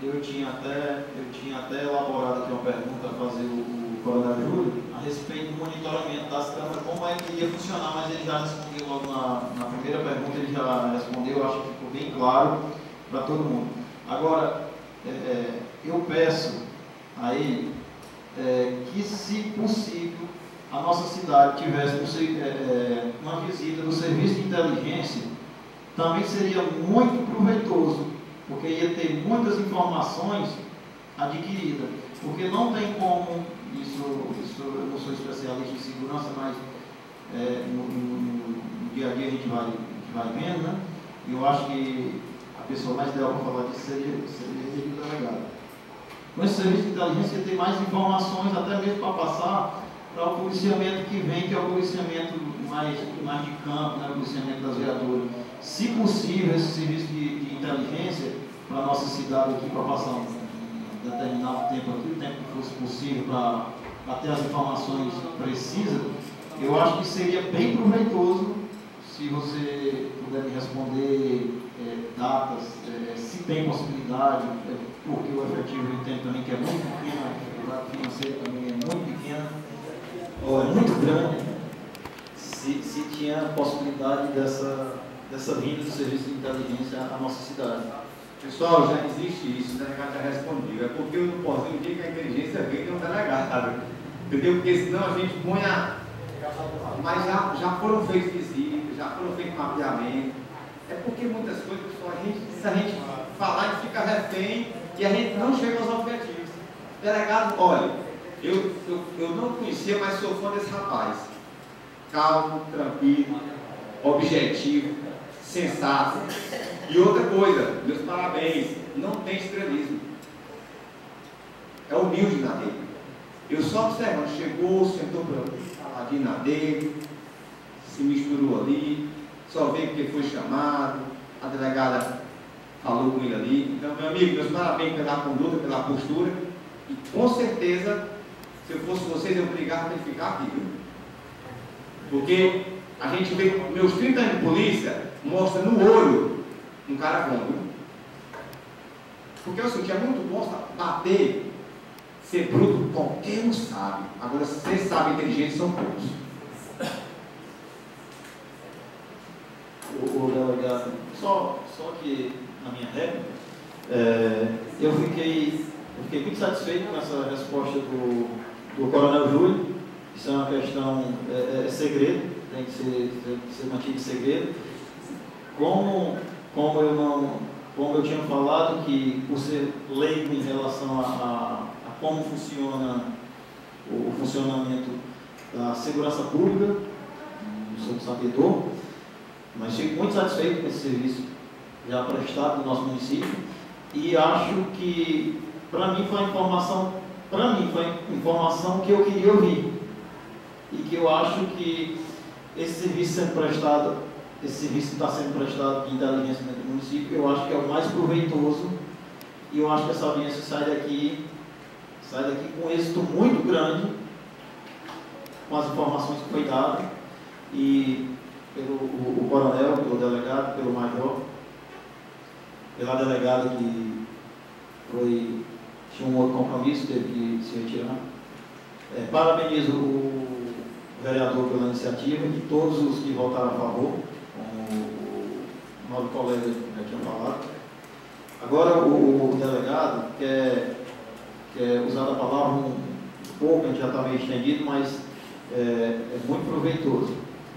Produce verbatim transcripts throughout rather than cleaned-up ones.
eu tinha até, eu tinha até elaborado aqui uma pergunta a fazer o, o Coronel Júlio a respeito do monitoramento das câmeras, como é que ia funcionar, mas ele já respondeu logo na, na primeira pergunta, ele já respondeu, eu acho que ficou bem claro para todo mundo. Agora, é, eu peço a ele é, que, se possível, a nossa cidade tivesse é, uma visita do serviço de inteligência, também seria muito proveitoso, porque ia ter muitas informações adquiridas, porque não tem como, isso, isso eu não sou especialista em segurança, mas é, no, no, no dia a dia a gente vai, a gente vai vendo, né? E eu acho que a pessoa mais ideal para falar disso seria, seria o delegado. Com esse serviço de inteligência ia ter mais informações, até mesmo para passar para o policiamento que vem, que é o policiamento mais, mais de campo, né? O policiamento das viaturas. Se possível, esse serviço de, de inteligência para a nossa cidade aqui, para passar um, um determinado tempo aqui, o tempo que fosse possível para, para ter as informações precisas, eu acho que seria bem proveitoso se você puder me responder é, datas, é, se tem possibilidade, é, porque o efetivo eu entendo também que é muito pequeno, a dificuldade financeira também é muito pequena, ou é muito grande, se, se tinha possibilidade dessa, dessa vinda do serviço de inteligência à nossa cidade. Pessoal, já existe isso, o delegado já respondeu. É porque eu não posso dizer que a inteligência vem de um delegado, entendeu? Porque senão a gente põe a... Mas já, já foram feitos visitas, já foram feitos mapeamento. É porque muitas coisas, pessoal, a gente, se a gente falar, a gente fica refém e a gente não chega aos objetivos. Delegado, olha, eu, eu, eu não conhecia, mas sou fã desse rapaz. Calmo, tranquilo, objetivo, sensato. E outra coisa, meus parabéns, não tem estrelismo. É humilde na dele. Eu só observando, chegou, sentou para faladinho na dele, se misturou ali, só veio porque foi chamado, a delegada falou com ele ali. Então, meu amigo, meus parabéns pela conduta, pela postura, e com certeza, se eu fosse vocês, eu brigava para ele ficar aqui, viu? Porque a gente vê, meus trinta anos de polícia, mostra no olho um cara bom, viu? Porque eu senti, é muito bom bater, ser bruto, qualquer um sabe. Agora, você sabe, inteligente são poucos. O, o delegado, só, só que na minha réplica, é, eu, fiquei, eu fiquei muito satisfeito com essa resposta do, do Coronel Júlio. Isso é uma questão, é, é segredo, tem que ser, tem que ser mantido em segredo. Como, como, eu não, como eu tinha falado, que por ser leigo em relação a, a, a como funciona o, o funcionamento da segurança pública, não sou sabedor, mas fico muito satisfeito com esse serviço já prestado no nosso município e acho que, para mim, foi a informação, para mim, foi a informação que eu queria ouvir e que eu acho que esse serviço sendo prestado, esse serviço está sendo prestado de inteligência dentro do município, eu acho que é o mais proveitoso e eu acho que essa audiência sai daqui, sai daqui com êxito muito grande com as informações que foi dado e pelo o, o coronel, pelo delegado, pelo major, pela delegada que foi, tinha um outro compromisso, teve que se retirar. É, parabenizo o vereador pela iniciativa e todos os que votaram a favor, como o nosso colega já tinha falado. Agora o, o delegado quer, quer usar a palavra um pouco, a gente já está meio estendido, mas é, é muito proveitoso.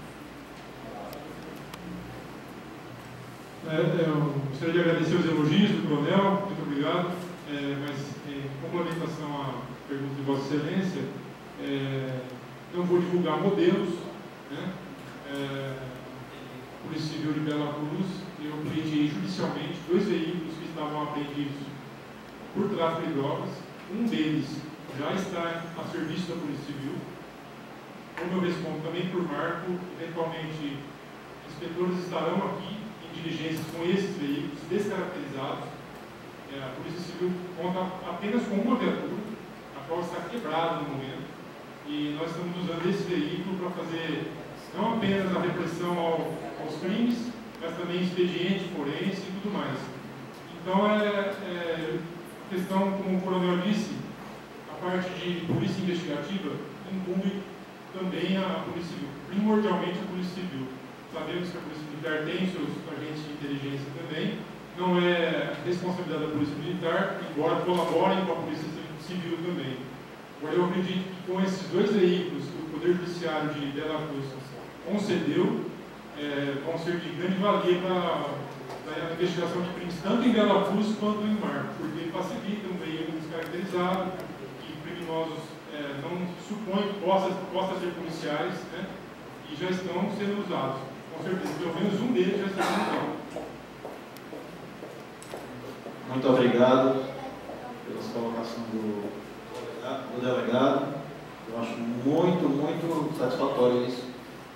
É, eu gostaria de agradecer os elogios do coronel, muito obrigado, é, mas em complementação à pergunta de Vossa Excelência, é, não vou divulgar modelos, né? É, Polícia Civil de Bela Cruz, eu apreendi judicialmente dois veículos que estavam apreendidos por tráfico de drogas, um deles já está a serviço da Polícia Civil, como eu respondo também por marco, eventualmente inspetores estarão aqui diligências com esses veículos descaracterizados. É, a Polícia Civil conta apenas com uma viatura, a qual está quebrada no momento, e nós estamos usando esse veículo para fazer não apenas a repressão ao, aos crimes, mas também expediente forense e tudo mais. Então, é, é, A questão, como o coronel disse, a parte de polícia investigativa inclui também a polícia civil, primordialmente a polícia civil. Sabemos que a polícia militar tem seus agentes de inteligência também, não é responsabilidade da polícia militar, embora colaborem com a polícia civil também. Agora, eu acredito que com esses dois veículos que o Poder Judiciário de Bela Cruz concedeu, é, vão ser de grande valia para a investigação de crimes, tanto em Bela Cruz quanto em Marcos, porque facilita um veículo descaracterizado, que criminosos é, não supõem que possa, possa ser policiais, né, e já estão sendo usados. Com certeza, pelo menos um deles já está sendo usado. Muito obrigado pelas colocações do, do delegado. Eu acho muito, muito satisfatório isso.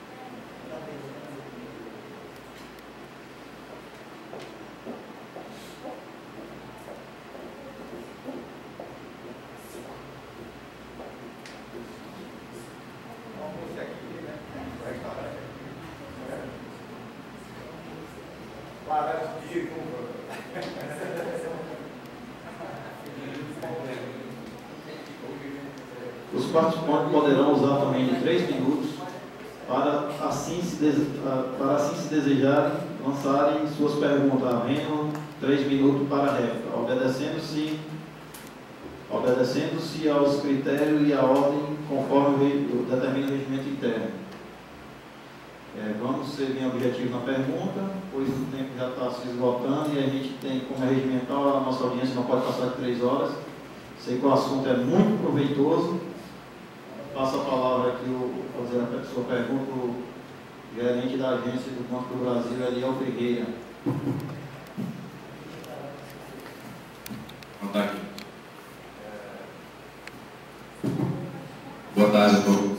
Os participantes poderão usar também de três minutos para assim se, dese... para assim se desejarem lançarem suas perguntas, havendo três minutos para a réplica, obedecendo-se obedecendo-se aos critérios e à ordem conforme o determina o regimento interno. É, vamos ser bem objetivos na pergunta, pois o tempo já está se esgotando e a gente tem, como é regimental, a nossa audiência não pode passar de três horas. Sei que o assunto é muito proveitoso. Passo a palavra aqui, o, fazer a sua pergunta, o gerente da agência do Banco do Brasil, Eliel Ferreira. Boa tarde. Boa tarde a todos.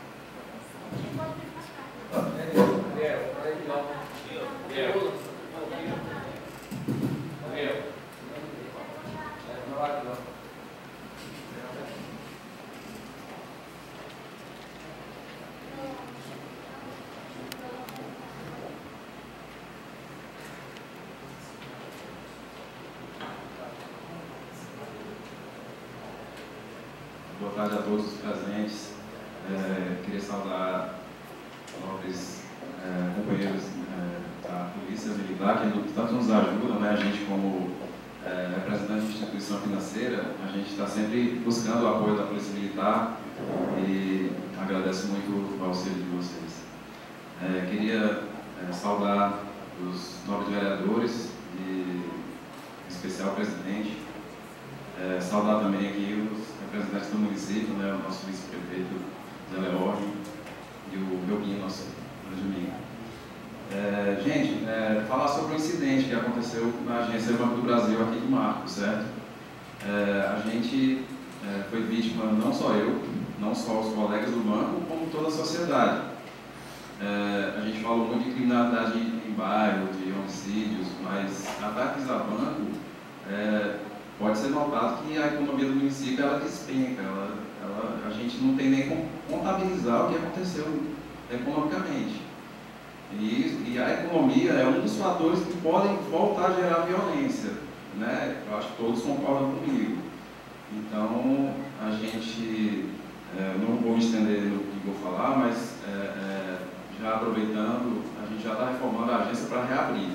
Boa tarde a todos os presentes. É, queria saudar nobres é, companheiros é, da Polícia Militar, que tanto nos ajudam, né? A gente, como é, representante de instituição financeira, a gente está sempre buscando o apoio da Polícia Militar e agradeço muito o auxílio de vocês. É, queria é, saudar os nobres vereadores e, em especial, o presidente. É, saudar também aqui os representantes do município, né, o nosso vice-prefeito Zé Leorge e o Belguinho, nosso grande amigo. É, gente, é, falar sobre o incidente que aconteceu na agência do Banco do Brasil aqui de Marcos, certo? É, a gente é, foi vítima, não só eu, não só os colegas do banco, como toda a sociedade. É, a gente falou muito de criminalidade em bairro, de homicídios, mas ataques a banco, é, pode ser notado que a economia do município ela despenca, ela, ela, a gente não tem nem como contabilizar o que aconteceu economicamente. E, e a economia é um dos fatores que podem voltar a gerar violência, né? Eu acho que todos concordam comigo. Então, a gente, é, não vou me estender no que vou falar, mas é, é, já aproveitando, a gente já está reformando a agência para reabrir.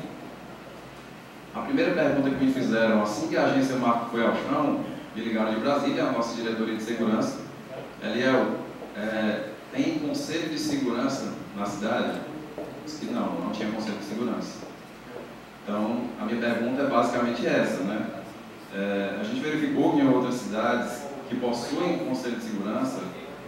A primeira pergunta que me fizeram assim que a agência Marco foi ao chão, me ligaram de Brasília, a nossa diretoria de segurança. Eliel, é, tem conselho de segurança na cidade? Eu disse que não, não tinha conselho de segurança. Então, a minha pergunta é basicamente essa, né? É, a gente verificou que em outras cidades que possuem conselho de segurança,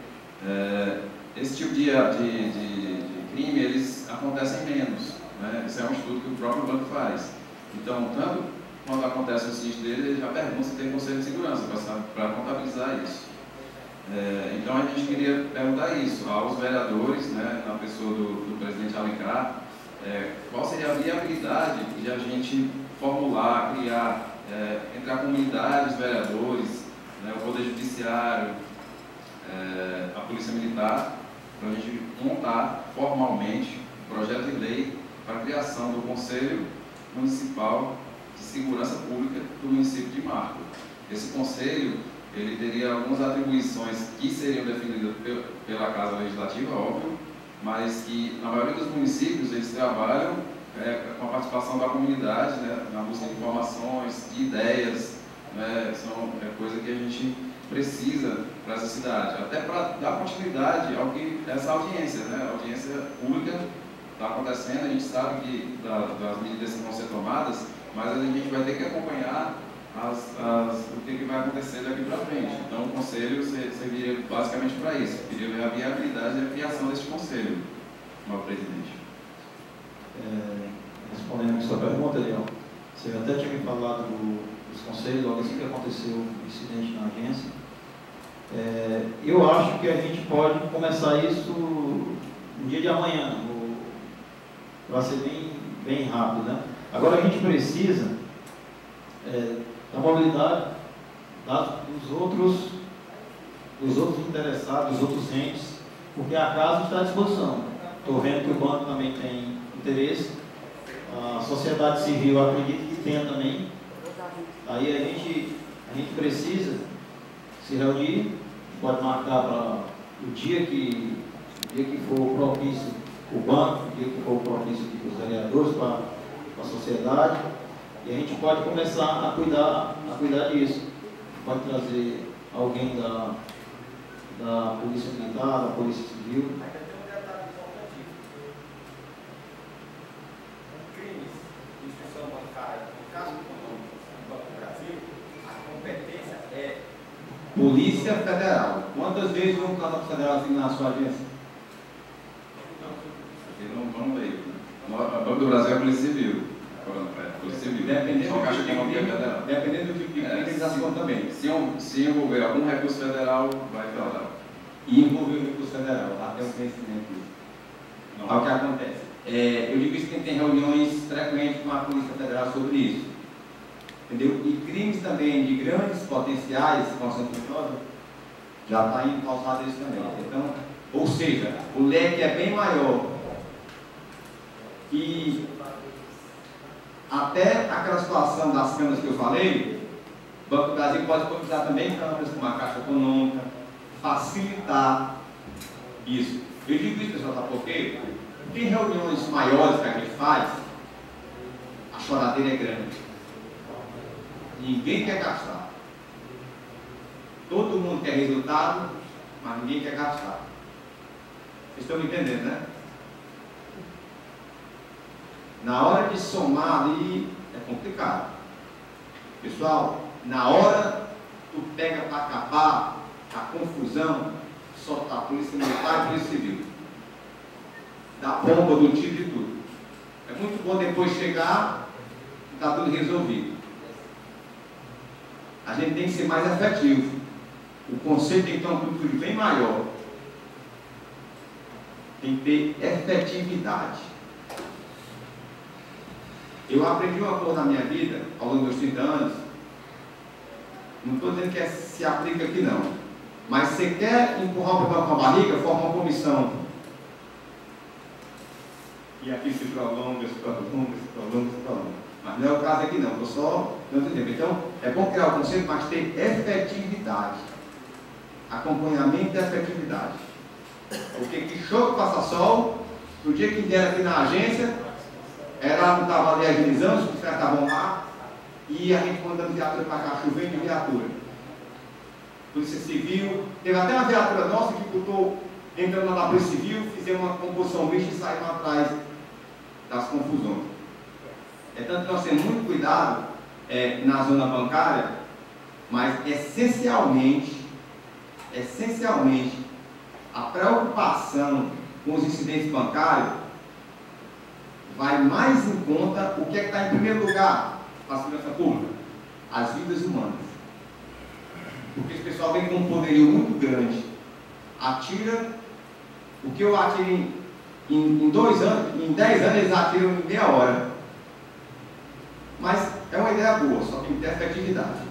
é, esse tipo de, de, de, de crime, eles acontecem menos, né? Esse é um estudo que o próprio banco faz. Então, tanto quando acontece o sinistro dele, ele já pergunta se tem conselho de segurança para contabilizar isso. É, então, a gente queria perguntar isso aos vereadores, né, na pessoa do, do presidente Alencar, é, qual seria a viabilidade de a gente formular, criar, é, entre a comunidade, os vereadores, né, o Poder Judiciário, é, a Polícia Militar, para a gente montar formalmente um projeto de lei para a criação do Conselho Municipal de Segurança Pública do município de Marcos. Esse conselho, ele teria algumas atribuições que seriam definidas pela Casa Legislativa, óbvio, mas que na maioria dos municípios eles trabalham é, com a participação da comunidade, né, na busca de informações, de ideias, né, são é, coisa que a gente precisa para essa cidade, até para dar continuidade ao que essa audiência, né, a audiência pública está acontecendo, a gente sabe que da, das medidas que vão ser tomadas, mas a gente vai ter que acompanhar as, as, o que, que vai acontecer daqui para frente. Então o conselho serviria basicamente para isso, queria ver a viabilidade e a criação desse conselho, senhor presidente. É, respondendo a sua pergunta, Leão, você até tinha me falado do, dos conselhos, logo assim que aconteceu o incidente na agência. É, eu acho que a gente pode começar isso no dia de amanhã, para ser bem, bem rápido, né? Agora a gente precisa é, da mobilidade das, dos, outros, dos outros interessados, dos outros entes, porque a casa está à disposição. Estou vendo que o banco também tem interesse, a sociedade civil acredito que tenha também. Aí a gente, a gente precisa se reunir, pode marcar para o dia que, o dia que for propício o banco, o dia que for propício os vereadores para a sociedade, e a gente pode começar a cuidar, a cuidar disso. Pode trazer alguém da, da Polícia Militar, da Polícia Civil. Polícia Federal. Quantas vezes um canal federal assim na sua agência? Não, não veio. O Banco do Brasil é Polícia Civil. Polícia Civil. Dependendo do tipo de crime, dependendo do tipo de crime, eles atuam também. Se, um, se envolver algum recurso federal, vai federal. E envolver o recurso federal, até o conhecimento disso. Olha o que acontece. É, eu digo isso que tem reuniões frequentes com a Polícia Federal sobre isso. Entendeu? E crimes também de grandes potenciais, com ação criminosa, já está indo causado isso também. Então, ou seja, o leque é bem maior. E até aquela situação das câmaras que eu falei, o Banco do Brasil pode utilizar também câmaras como a Caixa Econômica, facilitar isso. Eu digo isso, pessoal, tá? Porque tem reuniões maiores que a gente faz, a choradeira é grande. Ninguém quer gastar. Todo mundo quer resultado, mas ninguém quer gastar. Vocês estão me entendendo, né? Na hora de somar ali, é complicado. Pessoal, na hora tu pega para acabar a confusão, só tá a Polícia Militar e a Polícia Civil. Da bomba, do tiro e tudo. É muito bom depois chegar e tá tudo resolvido. A gente tem que ser mais efetivo. O conceito tem que ter uma cultura bem maior. Tem que ter efetividade. Eu aprendi uma coisa na minha vida, ao longo dos trinta anos, não estou dizendo que é, se aplica aqui não, mas você quer empurrar o problema com a barriga, forma uma comissão. E aqui se prolonga, se prolonga, se prolonga, se prolonga. Mas não é o caso aqui não, estou só dando tempo. Então, é bom criar o conceito, mas ter efetividade. Acompanhamento e efetividade. Porque que show que passa sol, no dia que vieram aqui na agência, ela não estava ali agilizando, os caras estavam lá, e a gente mandando viatura para cá, chovendo de viatura. Polícia Civil, teve até uma viatura nossa que botou, entrando na Polícia Civil, fizemos uma composição mista e saímos atrás das confusões. É tanto que nós temos muito cuidado é, na zona bancária, mas essencialmente, essencialmente, a preocupação com os incidentes bancários vai mais em conta o que é que está em primeiro lugar para a segurança pública? As vidas humanas. Porque esse pessoal vem com um poderio muito grande, atira o que eu atiro em, em, em dois anos, em dez anos eles atiram em meia hora. Mas é uma ideia boa, só tem que ter efetividade.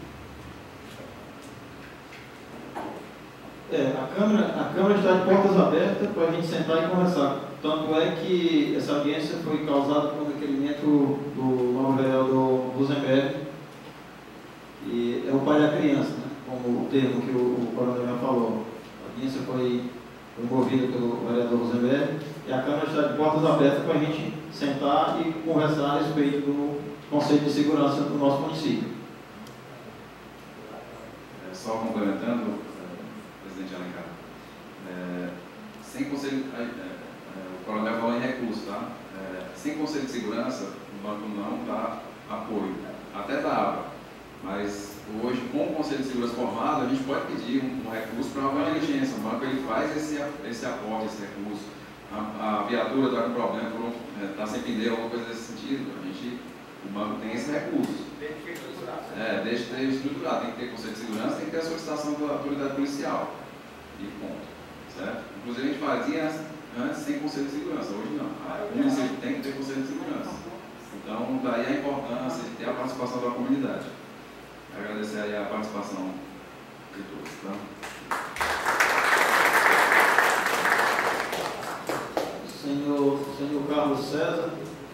É, a Câmara, a Câmara está de portas abertas para a gente sentar e conversar. Tanto é que essa audiência foi causada por um requerimento do novo vereador Rosenberg. E é o pai da criança, né? Como o termo que o, o coronel já falou. A audiência foi envolvida pelo vereador Rosenberg e a Câmara está de portas abertas para a gente sentar e conversar a respeito do conceito de segurança do nosso município. É, só complementando, presidente Alencar, é, sem conselho, é, é, o coronel falou em recurso, tá? É, sem conselho de segurança, o banco não dá apoio, até dava, mas hoje, com o conselho de segurança formado, a gente pode pedir um, um recurso para uma diligência. O banco ele faz esse, esse aporte, esse recurso. A, a viatura está com problema, está é, sem pneu, alguma coisa desse sentido. A gente, o banco tem esse recurso. É, deixa de ter estruturado. Tem que ter conselho de segurança, tem que ter a solicitação da autoridade policial. E ponto. Certo? Inclusive, a gente fazia antes sem conselho de segurança, hoje não. O município tem que ter conselho de segurança. Então, daí a importância de ter a participação da comunidade. Agradecer aí a participação de todos. Tá? Senhor, senhor Carlos César.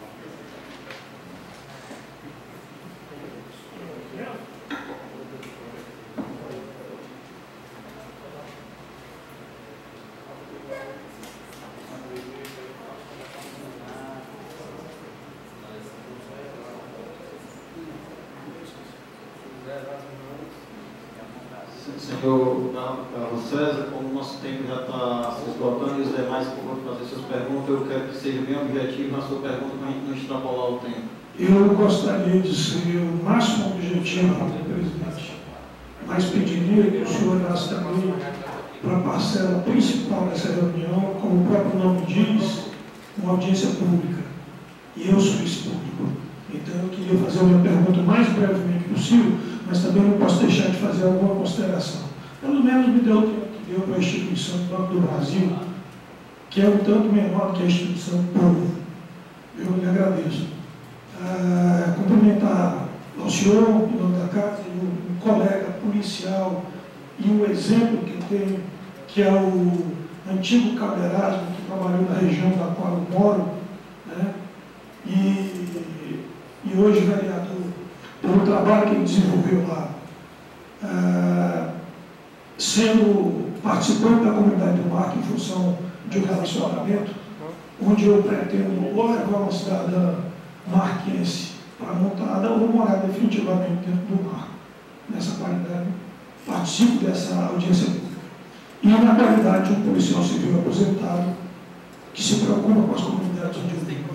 Senhor Carlos César, como o nosso tempo já está se esgotando e os demais vão fazer suas perguntas, eu quero que seja bem objetivo na sua pergunta para a gente não extrapolar o tempo. Eu gostaria de ser o máximo objetivo, presidente, mas pediria que o senhor olhasse também para a parcela principal dessa reunião, como o próprio nome diz, uma audiência pública. E eu sou esse público. Então eu queria fazer a minha pergunta o mais brevemente possível, mas também não posso deixar de fazer alguma consideração. Pelo menos me deu o tempo que deu para a instituição do Banco do Brasil, que é um tanto menor que a instituição do povo. Eu lhe agradeço. Ah, cumprimentar ao senhor, o dono da casa, e um colega policial, e um exemplo que eu tenho, que é o antigo Cabo Erasmo, que trabalhou na região da qual eu moro, né? e, e hoje vereador, pelo trabalho que ele desenvolveu lá, ah, sendo participante da comunidade do Marco em função de um relacionamento, onde eu pretendo ou levar uma cidadã marquense para montada ou morar definitivamente dentro do Marco. Nessa qualidade, participo dessa audiência pública. E na qualidade de um policial civil aposentado, que se preocupa com as comunidades onde eu vivo.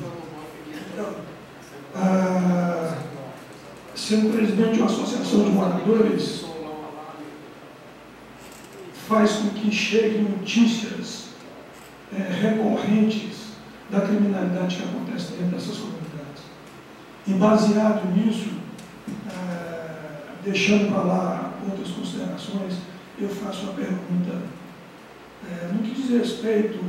Ah, sendo presidente de uma associação de moradores, faz com que cheguem notícias é, recorrentes da criminalidade que acontece dentro dessas comunidades. E baseado nisso, é, deixando para lá outras considerações, eu faço a pergunta, é, no que diz respeito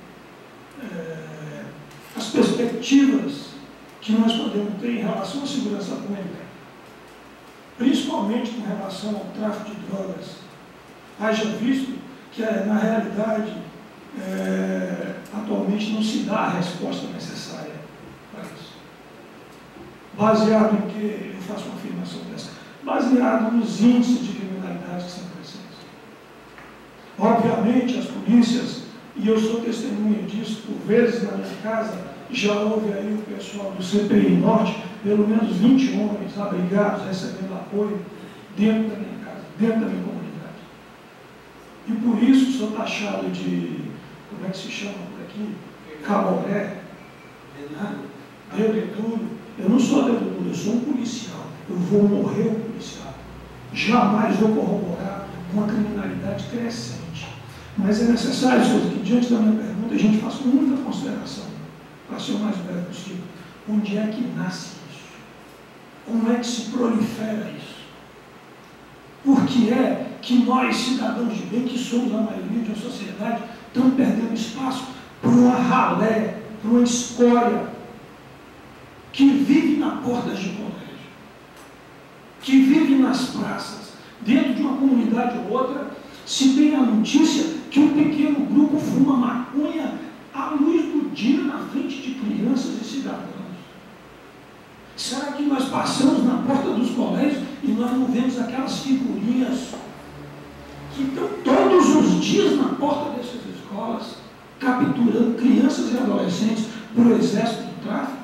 é, às perspectivas que nós podemos ter em relação à segurança pública, principalmente com relação ao tráfico de drogas. Haja visto que, na realidade, é, atualmente não se dá a resposta necessária para isso. Baseado em que, eu faço uma afirmação dessa, baseado nos índices de criminalidade que são crescentes. Obviamente, as polícias, e eu sou testemunha disso, por vezes na minha casa, já houve aí o pessoal do C P I Norte, pelo menos vinte homens abrigados, recebendo apoio dentro da minha casa, dentro da minha comunidade. E por isso sou taxado de, como é que se chama por aqui? Caboré, né? Dedo duro. Eu não sou dedo duro, eu sou um policial. Eu vou morrer um policial. Jamais vou corroborar uma criminalidade crescente. Mas é necessário, senhor, que diante da minha pergunta a gente faça muita consideração, para ser o mais breve possível. Onde é que nasce isso? Como é que se prolifera isso? Por que é que nós, cidadãos de bem, que somos a maioria de uma sociedade, estamos perdendo espaço para uma ralé, para uma escória, que vive na portas de colégio, que vive nas praças, dentro de uma comunidade ou outra, se tem a notícia que um pequeno grupo fuma maconha à luz do dia na frente de crianças e cidadãos. Será que nós passamos na porta dos colégios e nós não vemos aquelas figurinhas que estão todos os dias na porta dessas escolas, capturando crianças e adolescentes para o exército do tráfico.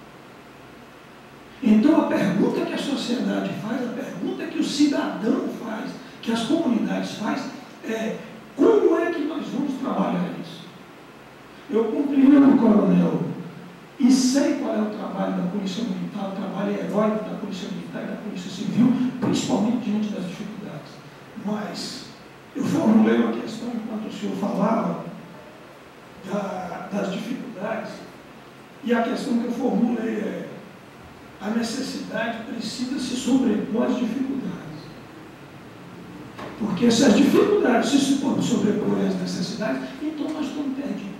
Então a pergunta que a sociedade faz, a pergunta que o cidadão faz, que as comunidades fazem, é como é que nós vamos trabalhar isso? Eu compreendo, coronel, e sei qual é o trabalho da Polícia Militar, o trabalho heróico da Polícia Militar e da Polícia Civil, principalmente diante das dificuldades. Mas eu formulei uma questão enquanto o senhor falava da, das dificuldades, e a questão que eu formulei é: a necessidade precisa se sobrepor às dificuldades. Porque se as dificuldades se sobreporem às necessidades, então nós estamos perdidos.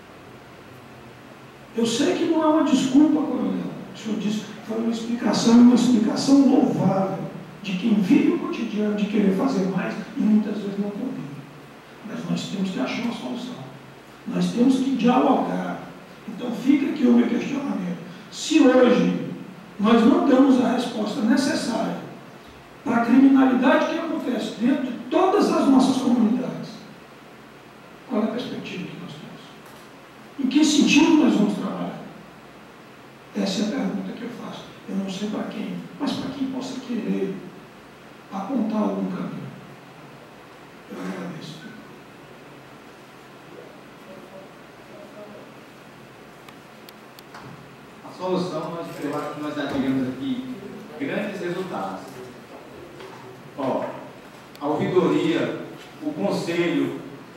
Eu sei que não é uma desculpa, coronel. O senhor disse que foi uma explicação, uma explicação louvável de quem vive o cotidiano de querer fazer mais e muitas vezes não convive. Mas nós temos que achar uma solução. Nós temos que dialogar. Então fica aqui o meu questionamento. Se hoje nós não damos a resposta necessária para a criminalidade que acontece dentro de todas as nossas comunidades, qual é a perspectiva que nós temos? Em que sentido nós vamos trabalhar? Essa é a pergunta que eu faço. Eu não sei para quem, mas para quem possa querer apontar algum caminho. Eu agradeço. A solução, nós, eu acho que nós já tivemos aqui grandes resultados. Ó, a ouvidoria, o conselho,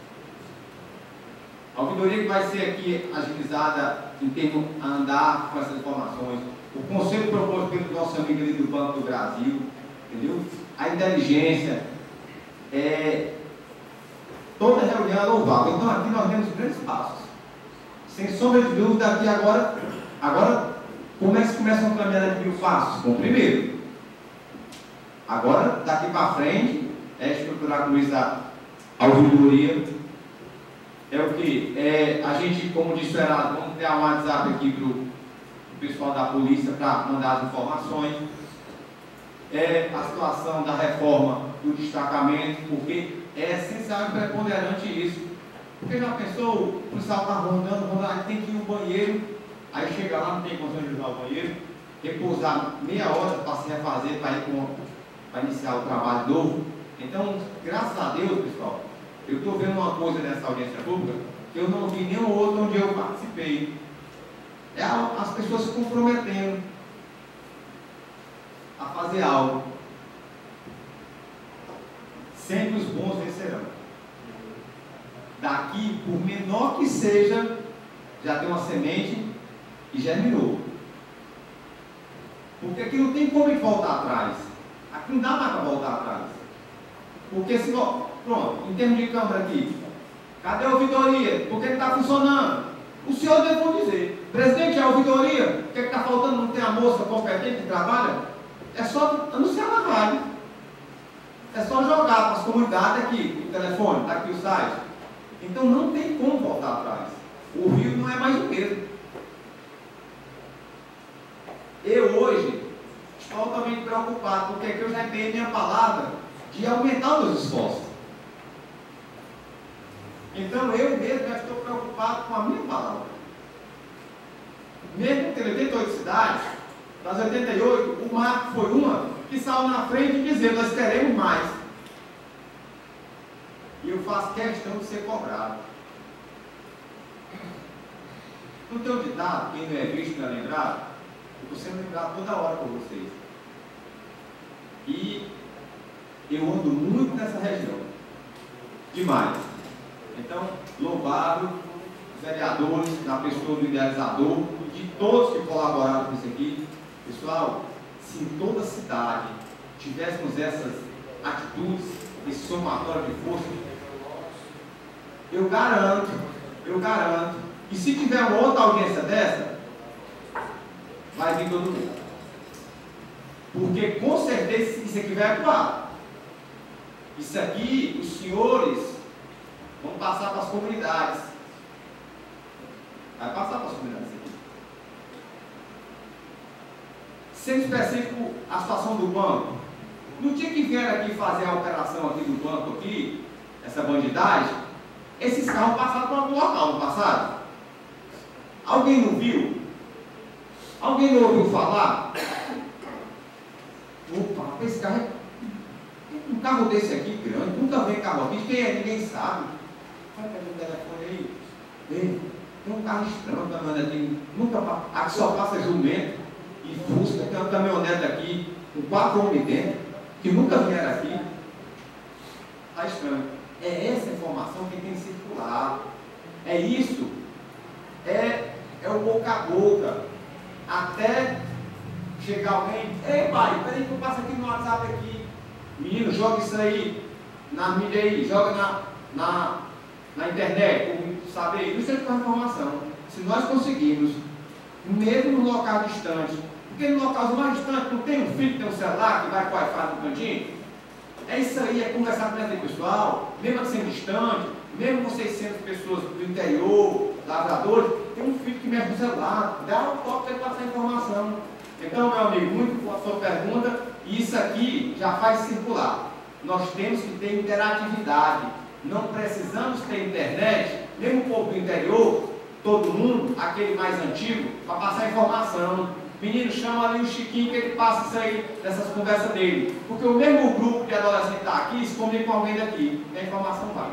a ouvidoria que vai ser aqui agilizada em termos a andar com essas informações, o conselho proposto pelo nosso amigo ali do Banco do Brasil, entendeu? A inteligência, é, toda reunião é louvável. Então aqui nós temos grandes passos. Sem sombra de dúvida, aqui agora, agora como é que começam a caminhar aqui o passo? Bom, primeiro, agora, daqui para frente, é estruturar com isso a ouvidoria. É o que? É, a gente, como disse o Heraldo, vamos criar um WhatsApp aqui para o pessoal da polícia para mandar as informações. É a situação da reforma do destacamento, porque é essencial e preponderante isso. Porque já pensou, o policial está rondando, rondando, aí tem que ir no banheiro, aí chega lá, não tem condição de usar o banheiro, repousar meia hora para se refazer, para ir com, para iniciar o trabalho novo. Então, graças a Deus, pessoal, eu estou vendo uma coisa nessa audiência pública que eu não vi nenhum outro onde eu participei. É as pessoas se comprometendo a fazer algo. Sempre os bons vencerão. Daqui, por menor que seja, já tem uma semente e germinou. Porque aqui não tem como voltar atrás. Aqui não dá mais para voltar atrás. Porque se, pronto, em termos de Câmara aqui, cadê a ouvidoria? Por que está funcionando? O senhor deve dizer, presidente, a ouvidoria, o que está faltando? Não tem a moça competente que trabalha? É só anunciar na rádio. É só jogar para as comunidades aqui, o telefone, está aqui o site. Então não tem como voltar atrás. O Rio não é mais o mesmo. Eu hoje estou altamente preocupado, porque aqui eu já dei minha palavra de aumentar os esforços. Então eu mesmo já estou preocupado com a minha palavra. Mesmo que tem oitenta e oito cidades, das oitenta e oito, o Marco foi uma que saiu na frente e dizer, nós queremos mais. E eu faço questão de ser cobrado. Não tem um ditado, quem não é visto não é lembrado? Eu estou sendo lembrado toda hora por vocês. E eu ando muito nessa região. Demais. Então, louvável, os vereadores, na pessoa do idealizador, de todos que colaboraram com isso aqui. Pessoal, se em toda a cidade tivéssemos essas atitudes, esse somatório de força, eu garanto, eu garanto, que se tiver uma outra audiência dessa, vai vir todo mundo. Porque com certeza isso aqui vai atuar. Isso aqui, os senhores vão passar para as comunidades. Vai passar para as comunidades aqui. Sendo específico a situação do banco, vieram aqui fazer a operação aqui do banco aqui, essa bandidagem, esses carros passaram para algum local no passado. Alguém não viu? Alguém não ouviu falar? Opa, esse carro é... Um carro desse aqui grande, nunca vem carro aqui, quem é? Ninguém sabe. Vai pegar o telefone aí. Ei, tem um carro estranho, caminhonete, nunca aqui só passa jumento e fusca, tem uma caminhonete aqui, com quatro homens dentro, que nunca vieram aqui. Está estranho. É essa informação que tem que circular. É isso. É, é o boca a boca. Até chegar alguém, ei pai, peraí que eu passo aqui no WhatsApp aqui. Menino, joga isso aí na mídia aí, joga na, na, na internet, para saber. Isso é uma informação. Se nós conseguirmos, mesmo no local distante, porque no local mais distante não tem um filho que tem um celular que vai com o Wi-Fi no cantinho. É isso aí, é conversar com o pessoal, mesmo sendo distante, mesmo com seiscentas pessoas do interior, lavradores, tem um filho que mexe no celular, dá um toque para passar a informação. Então, meu amigo, muito boa a sua pergunta, e isso aqui já faz circular. Nós temos que ter interatividade, não precisamos ter internet, mesmo o povo do interior, todo mundo, aquele mais antigo, para passar informação. Menino, chama ali o Chiquinho que ele passa isso aí, dessas conversas dele. Porque o mesmo grupo de adolescentes está aqui, se comunica com alguém daqui, e a informação vai.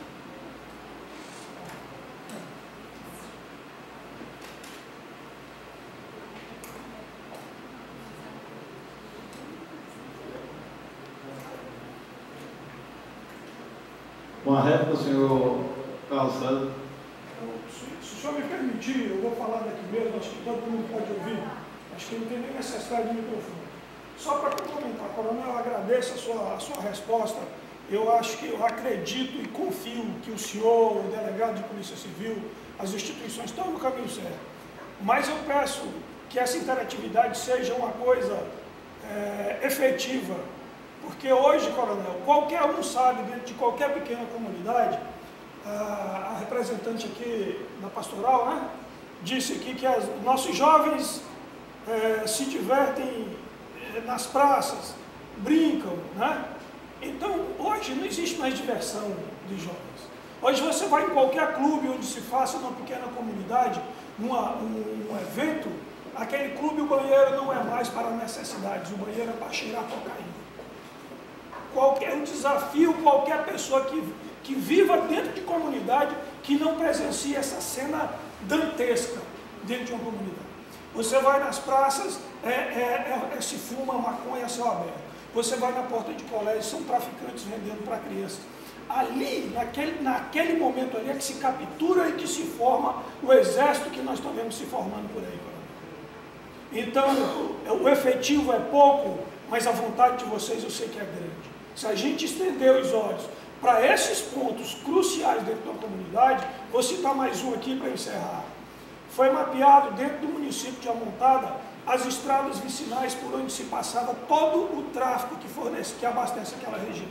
Uma réplica, senhor Carlos César. Se, se o senhor me permitir, eu vou falar daqui mesmo, acho que todo mundo pode ouvir. Acho que não tem nem necessidade de microfone. Só para complementar, coronel, eu agradeço a sua, a sua resposta. Eu acho que eu acredito e confio que o senhor, o delegado de Polícia Civil, as instituições estão no caminho certo. Mas eu peço que essa interatividade seja uma coisa é, efetiva. Porque hoje, coronel, qualquer um sabe, dentro de qualquer pequena comunidade, a, a representante aqui na pastoral, né, disse aqui que os nossos jovens é, se divertem nas praças, brincam, né? Então, hoje não existe mais diversão de jovens. Hoje você vai em qualquer clube onde se faça numa pequena comunidade, numa, um, um evento, aquele clube, o banheiro não é mais para necessidades, o banheiro é para cheirar cocaína. Qualquer um desafio, qualquer pessoa que, que viva dentro de comunidade, que não presencie essa cena dantesca dentro de uma comunidade. Você vai nas praças, é, é, é, é, se fuma maconha a céu aberto. Você vai na porta de colégio, são traficantes vendendo para crianças. Ali, naquele, naquele momento ali, é que se captura e que se forma o exército que nós estamos vendo se formando por aí. Então, o efetivo é pouco, mas a vontade de vocês eu sei que é grande. Se a gente estender os olhos para esses pontos cruciais dentro da comunidade, vou citar mais um aqui para encerrar. Foi mapeado dentro do município de Amontada as estradas vicinais por onde se passava todo o tráfego que fornece, que abastece aquela região.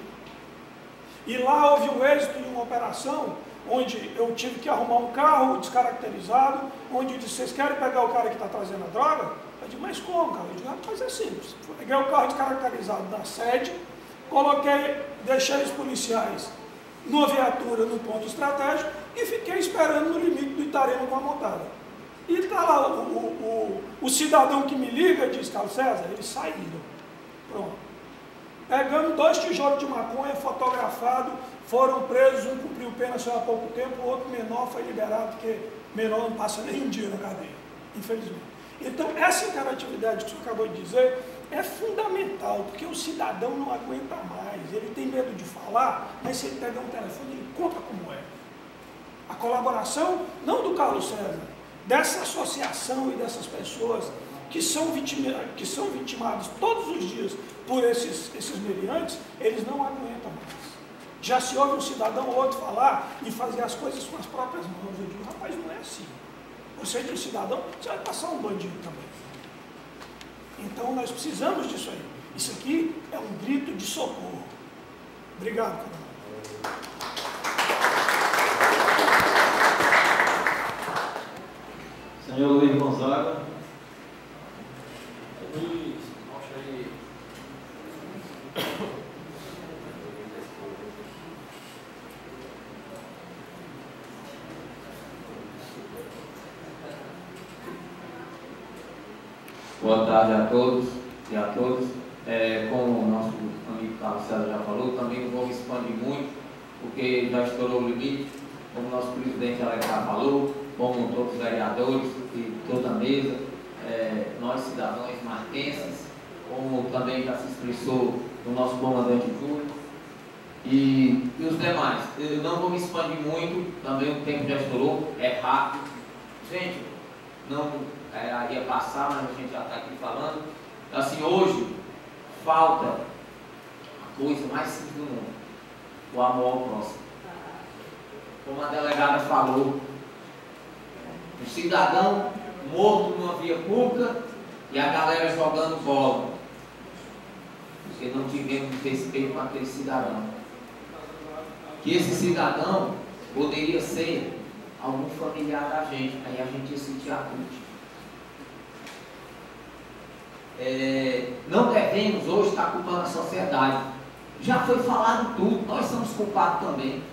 E lá houve um êxito em uma operação onde eu tive que arrumar um carro descaracterizado, onde eu disse, vocês querem pegar o cara que está trazendo a droga? Eu disse, mas como, cara? Eu disse, mas é simples. Peguei o carro descaracterizado da sede, coloquei, deixei os policiais numa viatura no ponto estratégico e fiquei esperando no limite do Itarema com a montada. E está lá o, o, o, o cidadão que me liga, diz Carlos César, eles saíram. Pronto. Pegamos dois tijolos de maconha, fotografado, foram presos, um cumpriu pena só há pouco tempo, o outro menor foi liberado, porque menor não passa nem um dia na cadeia, infelizmente. Então, essa interatividade que o senhor acabou de dizer é fundamental, porque o cidadão não aguenta mais, ele tem medo de falar, mas se ele pegar um telefone, ele conta como é. A colaboração, não do Carlos César, dessa associação e dessas pessoas que são, vitima, que são vitimados todos os dias por esses, esses meliantes, eles não aguentam mais. Já se ouve um cidadão ou outro falar e fazer as coisas com as próprias mãos. Eu digo, rapaz, não é assim. Você é um cidadão, você vai passar um bandido também. Então nós precisamos disso aí. Isso aqui é um grito de socorro. Obrigado, coronel. Senhor Luiz Gonzaga. Luiz, mostra aí. Boa tarde a todos e a todas. É, como o nosso amigo Carlos César já falou, também não vou me expandir muito, porque já estourou o limite, como o nosso presidente Alencar falou, como todos os vereadores e toda a mesa, é, nós cidadãos marquenses, como também já se expressou o nosso comandante Júlio, e, e os demais. Eu não vou me expandir muito, também o tempo já estourou, é rápido. Gente, não é, ia passar, mas a gente já está aqui falando. Assim, hoje, falta a coisa mais simples do mundo, o amor ao próximo. Como a delegada falou, um cidadão morto numa via pública e a galera jogando bola, porque não tivemos respeito para aquele cidadão. Que esse cidadão poderia ser algum familiar da gente, aí a gente ia sentir a culpa. É, não devemos hoje estar culpando a sociedade. Já foi falado tudo, nós somos culpados também.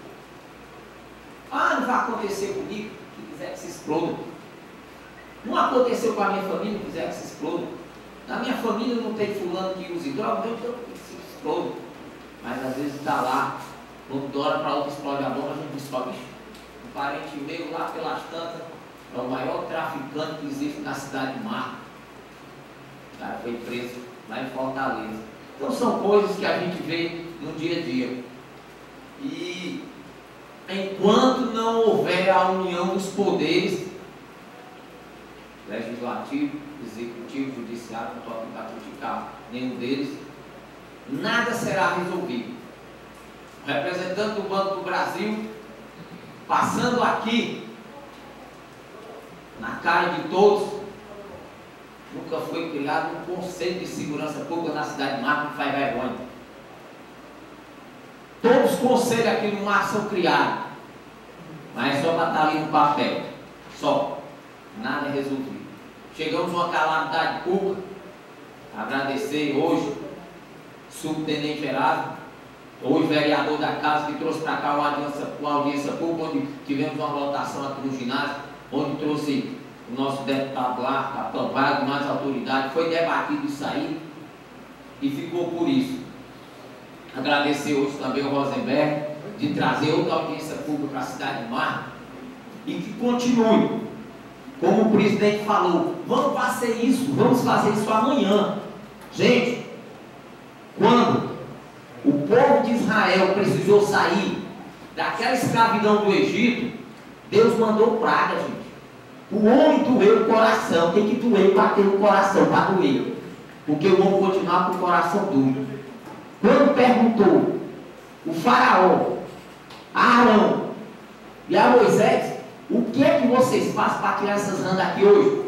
Ah, não vai acontecer comigo, que quiser que se exploda. Não aconteceu com a minha família, que quiser que se exploda. Na minha família não tem fulano que use droga, então que se exploda. Mas às vezes está lá, quando de hora para outra explode a bomba, a gente explode. Um parente meu lá pelas tantas, é o maior traficante que existe na cidade de Marco. O cara foi preso lá em Fortaleza. Então são coisas que a gente vê no dia a dia. E enquanto não houver a união dos poderes, legislativo, executivo, judiciário, não estou aqui para criticar nenhum deles, nada será resolvido. O representante do Banco do Brasil, passando aqui, na cara de todos, nunca foi criado um Conselho de Segurança Pública na cidade de Marco, que faz vergonha. Todos os conselhos aqui no Marco são criados, mas só para estar ali no papel, só, nada é resolvido. Chegamos a uma calamidade pública, agradecer hoje, subtenente Erasmo, hoje vereador da casa, que trouxe para cá uma audiência, uma audiência pública, onde tivemos uma votação aqui no ginásio, onde trouxe o nosso deputado lá, Capitão Vago, mais autoridade, foi debatido isso aí e ficou por isso. Agradecer hoje também o Rosenberg de trazer outra audiência pública para a cidade de Marco e que continue, como o presidente falou, vamos fazer isso, vamos fazer isso amanhã. Gente, quando o povo de Israel precisou sair daquela escravidão do Egito, Deus mandou praga, gente. O homem doeu o coração, tem que doer e bater no coração para doer, porque o homem continuar com o coração duro. Quando perguntou o faraó, a Arão e a Moisés, o que é que vocês fazem para tirar essas randas aqui hoje?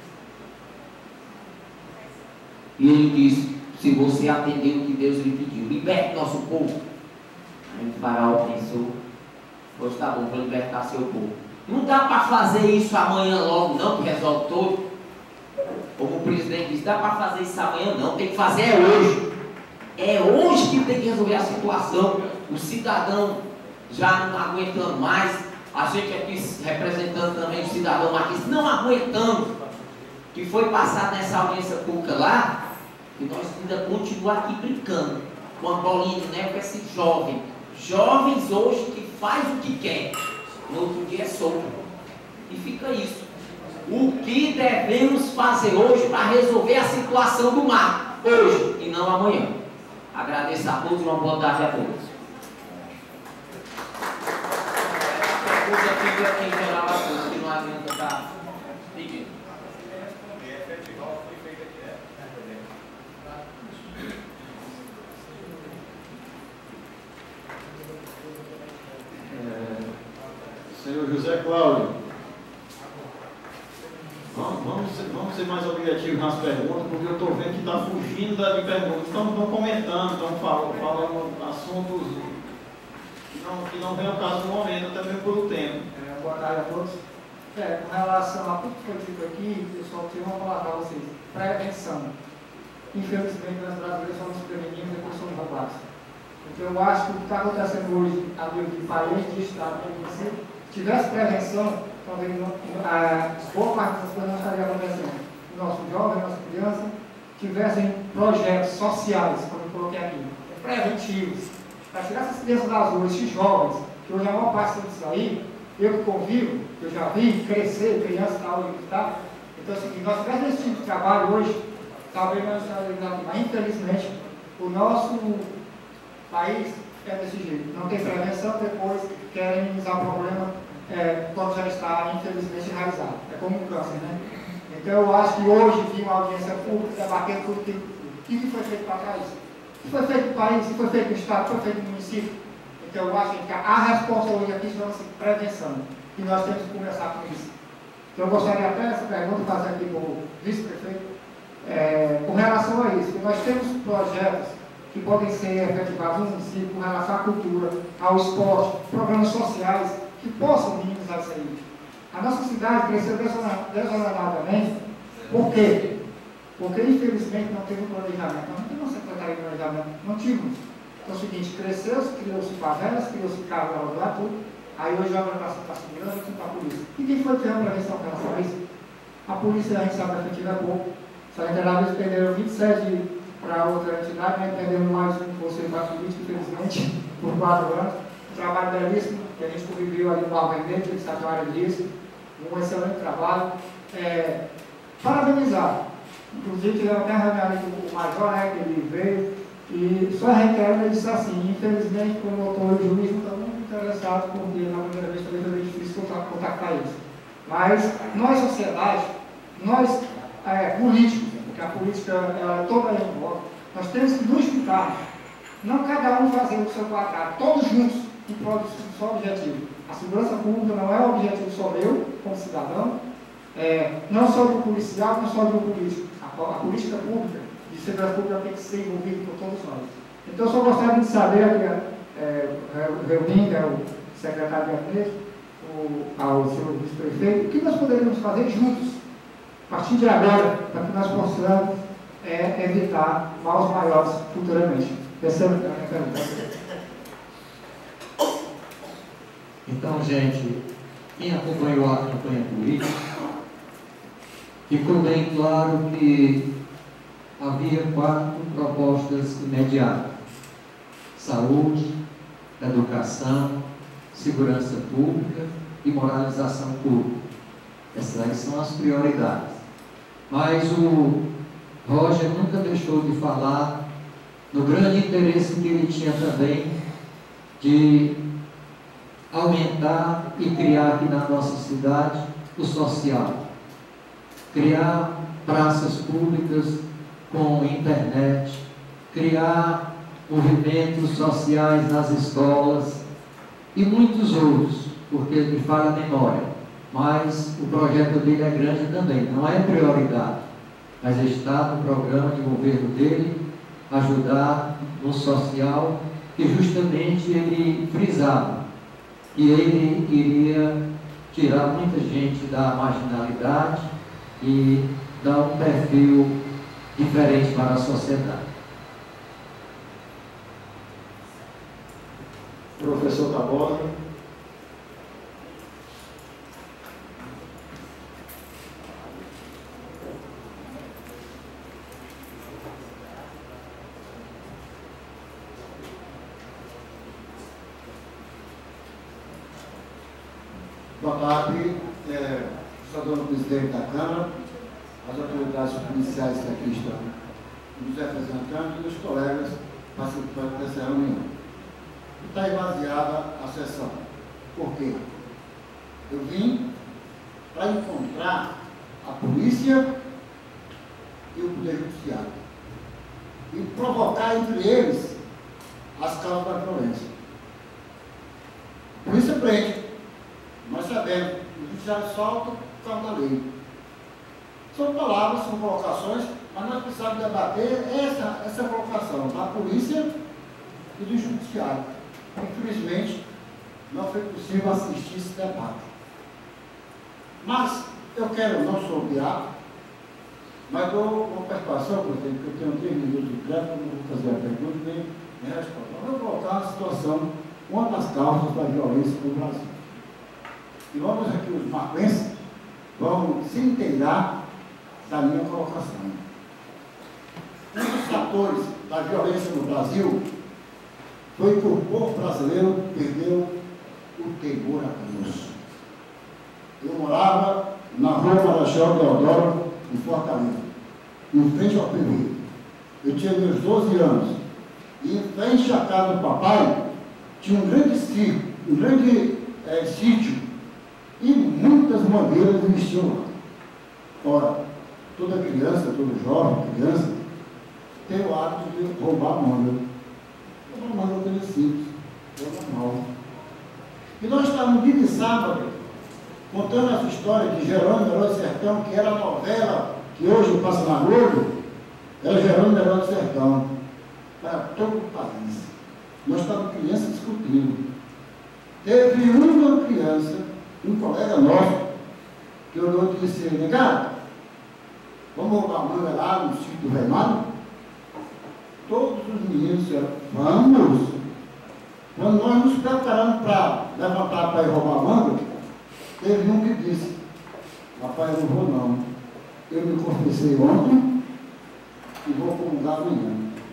E ele disse, se você atender o que Deus lhe pediu, liberte nosso povo. Aí o faraó pensou, pois tá bom, vou libertar seu povo. Não dá para fazer isso amanhã logo não, que resolve todo. Como o presidente disse, dá para fazer isso amanhã não, tem que fazer é hoje. É hoje que tem que resolver a situação. O cidadão já não aguentando mais, a gente aqui representando também o cidadão aqui, não aguentando, que foi passado nessa audiência pública lá, e nós ainda continuamos aqui brincando com a bolinha de neve com esse jovem. Jovens hoje que faz o que quer, no outro dia é solto. E fica isso. O que devemos fazer hoje para resolver a situação do mar? Hoje e não amanhã. Agradeço a todos e uma boa tarde a todos. Pergunta aqui para quem geral a todos, que não adianta estar pedindo. Senhor José Cláudio, vamos, vamos, ser, vamos ser mais objetivos nas perguntas, porque eu estou vendo que está fugindo da de perguntas. Estão, estão comentando, estão falando, falando assuntos que não, que não vem ao caso no momento, até mesmo pelo tempo. É, boa tarde a todos. É, com relação a tudo que foi dito aqui, eu só tenho uma palavra para vocês: prevenção. Infelizmente, nós brasileiros somos prevenidos e depois somos roubados. Então, eu acho que o que está acontecendo hoje, a nível de país, de Estado, se tivesse prevenção, talvez não, a boa parte das coisas não estaria acontecendo. nossos jovens, nossas crianças, tivessem projetos sociais, como eu coloquei aqui, preventivos, para tirar essas crianças das ruas, esses jovens, que hoje a maior parte são disso aí, eu que convivo, eu já vi crescer, crianças na rua e tal. Então, assim, se nós tivéssemos esse tipo de trabalho hoje, talvez nós estaríamos, mas infelizmente, o nosso país é desse jeito. Não tem prevenção, depois querem minimizar o problema é, quando já está, infelizmente, enraizado. É como um câncer, né? Então, eu acho que hoje vi uma audiência pública debatendo tudo que, o que foi feito para trás. O que foi feito no país, o que foi feito no Estado, o que foi feito no município. Então, eu acho que a resposta hoje aqui chama-se prevenção. E nós temos que começar com isso. Então, eu gostaria até essa pergunta fazer aqui para o vice-prefeito. É, com relação a isso, nós temos projetos que podem ser efetivados no município com relação à cultura, ao esporte, programas sociais que possam minimizar isso aí. A nossa cidade cresceu desordenadamente. Por quê? Porque, infelizmente, não teve um planejamento. Não teve uma secretaria de planejamento. Não tínhamos. Então, é o seguinte, cresceu, criou-se favelas, criou-se carro lá, tudo. Aí hoje a organização está seguindo, aqui para a polícia. E quem foi que tem a prevenção com relação a isso? A polícia, a gente sabe, efetiva é pouco. Só que eles perderam vinte e sete para outra entidade, né? Perdemos mais um que fosse para a política, infelizmente, por quatro anos. Um trabalho belíssimo, que a gente conviveu ali no Barro Vermelho, que está a área disso. Um excelente trabalho. É, parabenizar. Inclusive, tivemos até reunião ali com o Major, né? Que ele veio. E só requer, ele disse assim, infelizmente, como o doutor e o juiz não estão muito interessados, porque na primeira vez também foi difícil contactar eles. Mas nós, sociedade, nós, é, políticos, porque a política ela é toda em volta, nós temos que nos juntar, não cada um fazer o seu quadrado, todos juntos, em prol do só objetivo. A segurança pública não é o objetivo só meu, como cidadão, é, não só do policial, não só do político. A, a política pública de segurança pública tem que ser envolvida por todos nós. Então, eu só gostaria de saber, é, reunindo é, o secretário de gabinete, o, ao senhor vice-prefeito, o que nós poderíamos fazer juntos, a partir de agora, para que nós possamos é, evitar maus maiores futuramente. Essa é a minha pergunta. Então, gente, quem acompanhou a campanha política, ficou bem claro que havia quatro propostas imediatas: saúde, educação, segurança pública e moralização pública. Essas aí são as prioridades. Mas o Roger nunca deixou de falar no grande interesse que ele tinha também de aumentar e criar aqui na nossa cidade o social. Criar praças públicas com internet, criar movimentos sociais nas escolas e muitos outros, porque ele fala a memória, mas o projeto dele é grande também, não é prioridade, mas está no programa de governo dele ajudar no social, que justamente ele frisava que ele iria tirar muita gente da marginalidade e dar um perfil diferente para a sociedade. Professor Tabosa. Boa tarde, é, sou dono presidente da Câmara, as autoridades policiais que aqui estão nos representando e os colegas participantes dessa reunião. Está esvaziada a sessão. Por quê? Eu vim para encontrar a polícia e o poder judiciário e provocar entre eles as causas da violência. A polícia prende. Nós sabemos, o judiciário solta por causa da lei. São palavras, são colocações, mas nós precisamos debater essa, essa colocação da polícia e do judiciário. Infelizmente, não foi possível assistir esse debate. Mas eu quero, não sou beato, mas dou uma participação, porque eu tenho três minutos de crédito, não vou fazer a pergunta nem, nem a resposta. Eu vou colocar a situação, uma das causas da violência no Brasil. E vamos aqui, os macuenses, vamos se inteirar da minha colocação. Um dos fatores da violência no Brasil foi que o povo brasileiro perdeu o temor a Deus. Eu morava na rua Marechal Deodoro, em Fortaleza, em frente ao P V. Eu tinha meus doze anos. E em frente à casa do papai, tinha um grande circo, um grande é, sítio, e muitas mangueiras existiam lá. Ora, toda criança, todo jovem, criança, tem o hábito de roubar manga. Roubar manga é coisa simples, é normal. E nós estávamos de sábado, contando essa história de Jerônimo Herói do Sertão, que era a novela que hoje passa na Globo, era Jerônimo Herói do Sertão, para todo o país. Nós estávamos crianças discutindo. Teve uma criança, um colega nosso, que olhou e disse, negado, vamos roubar manga lá no sítio do Vermelho? Todos os meninos disseram, vamos. Quando nós nos preparamos para levantar para ir roubar manga, teve um que disse, rapaz, eu não vou não. Eu me confessei ontem e vou comungar amanhã.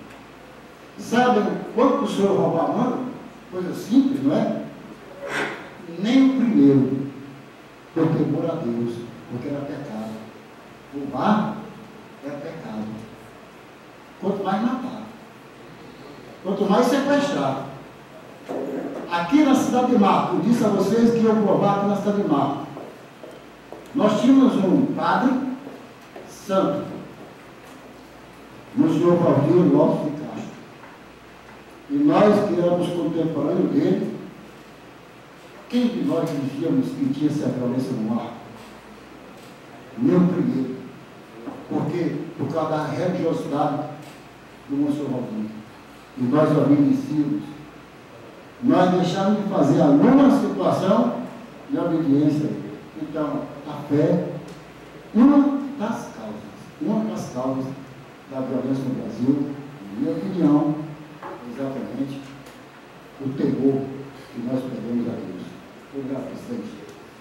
Sabem quanto o senhor roubar manga? Coisa simples, não é? Nem o primeiro, por temor a Deus, porque era pecado. Roubar é pecado. Quanto mais matar. Quanto mais sequestrar. Aqui na cidade de Marco, eu disse a vocês que eu provar aqui na cidade de Marco. Nós tínhamos um padre santo, Monsenhor Valdir Lopes de Castro. E nós que éramos contemporâneos dele, quem de nós dizíamos que tinha essa violência no mar? Meu primeiro. Por quê? Por causa da religiosidade do Monsenhor Valdir. E nós obedecíamos. Nós deixamos de fazer alguma situação de obediência. Então, a fé, uma das causas, uma das causas da violência no Brasil, na minha opinião, exatamente o temor que nós perdemos a Deus. Obrigado, presidente.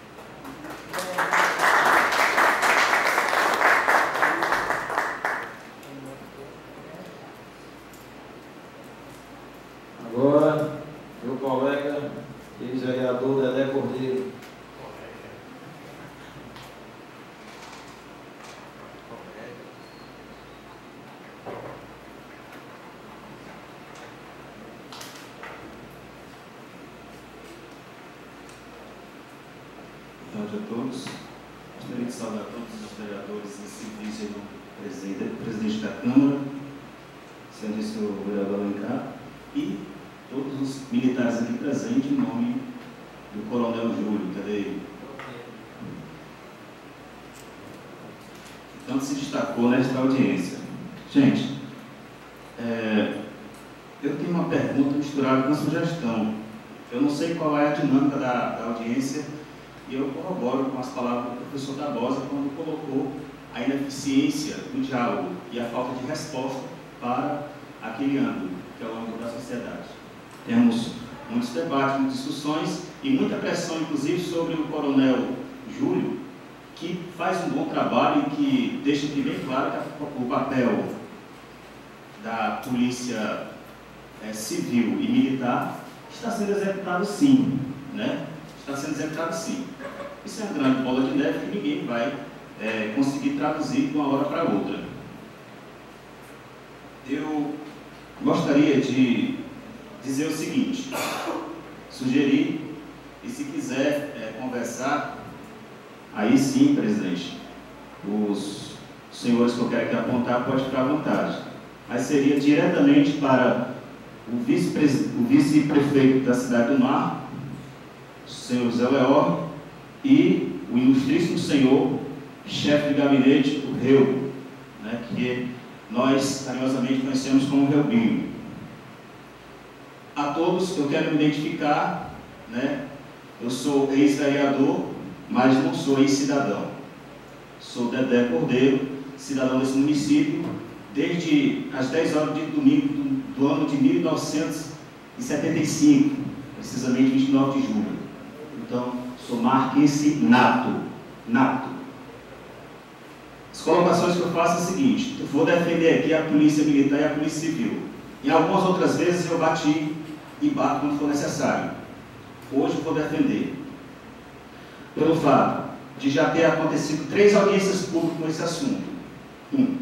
Agora, meu colega, ex-vereador Dedé Cordeiro. Boa tarde a todos. Gostaria de saudar todos os vereadores e civis do presidente, presidente da Câmara, excelentíssimo vereador Alencar, e todos os militares aqui presentes em nome do Coronel Júlio. Cadê ele? Tanto se destacou nesta audiência. Gente, é, eu tenho uma pergunta misturada com uma sugestão. Eu não sei qual é a dinâmica da, da audiência, e eu corroboro com as palavras do professor Tabosa quando colocou a ineficiência do diálogo e a falta de resposta para aquele âmbito, que é o âmbito da sociedade. Temos muitos debates, muitas discussões e muita pressão, inclusive, sobre o Coronel Júlio, que faz um bom trabalho e que deixa aqui bem claro que o papel da polícia é, civil e militar está sendo executado sim, né? Está sendo executado sim. Isso é uma grande bola de neve que ninguém vai é, conseguir traduzir de uma hora para outra. Eu gostaria de dizer o seguinte, sugerir, e se quiser é, conversar, aí sim, presidente, os senhores que eu quero aqui apontar, pode ficar à vontade. Mas seria diretamente para o vice-prefeito da cidade do Mar, o senhor Zé Leor, e o ilustríssimo senhor, chefe de gabinete, o Reu, né, que nós carinhosamente conhecemos como Reubinho. A todos eu quero me identificar, né, eu sou ex-vereador, mas não sou ex-cidadão. Sou Dedé Cordeiro, cidadão desse município, desde as dez horas de domingo do, do ano de mil novecentos e setenta e cinco, precisamente vinte e nove de julho. Então, sou marquense nato, nato. As colocações que eu faço é o seguinte: eu vou defender aqui a polícia militar e a polícia civil. Em algumas outras vezes eu bati e bato quando for necessário. Hoje eu vou defender. Pelo fato de já ter acontecido três audiências públicas com esse assunto. Um.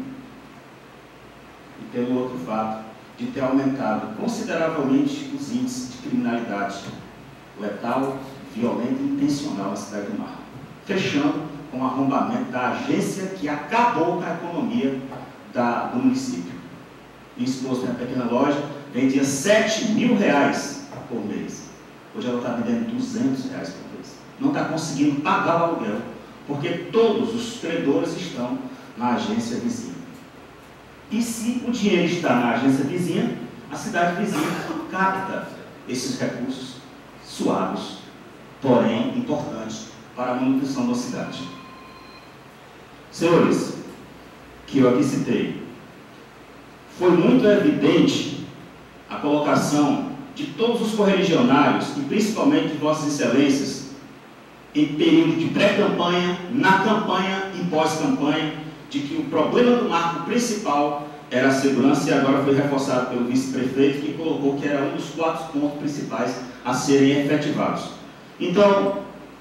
E pelo outro fato de ter aumentado consideravelmente os índices de criminalidade letal, violenta e intencional na cidade do Marco. Fechando com o arrombamento da agência que acabou com a economia da, do município. Minha esposa tem uma pequena loja, vendia sete mil reais por mês. Hoje ela está vendendo duzentos reais por mês. Não está conseguindo pagar o aluguel, porque todos os credores estão na agência vizinha. E se o dinheiro está na agência vizinha, a cidade vizinha capta esses recursos suaves, porém importantes para a manutenção da cidade. Senhores, que eu aqui citei, foi muito evidente a colocação de todos os correligionários, e principalmente de Vossas Excelências, em período de pré-campanha, na campanha e pós-campanha, de que o problema do marco principal era a segurança, e agora foi reforçado pelo vice-prefeito, que colocou que era um dos quatro pontos principais a serem efetivados. Então,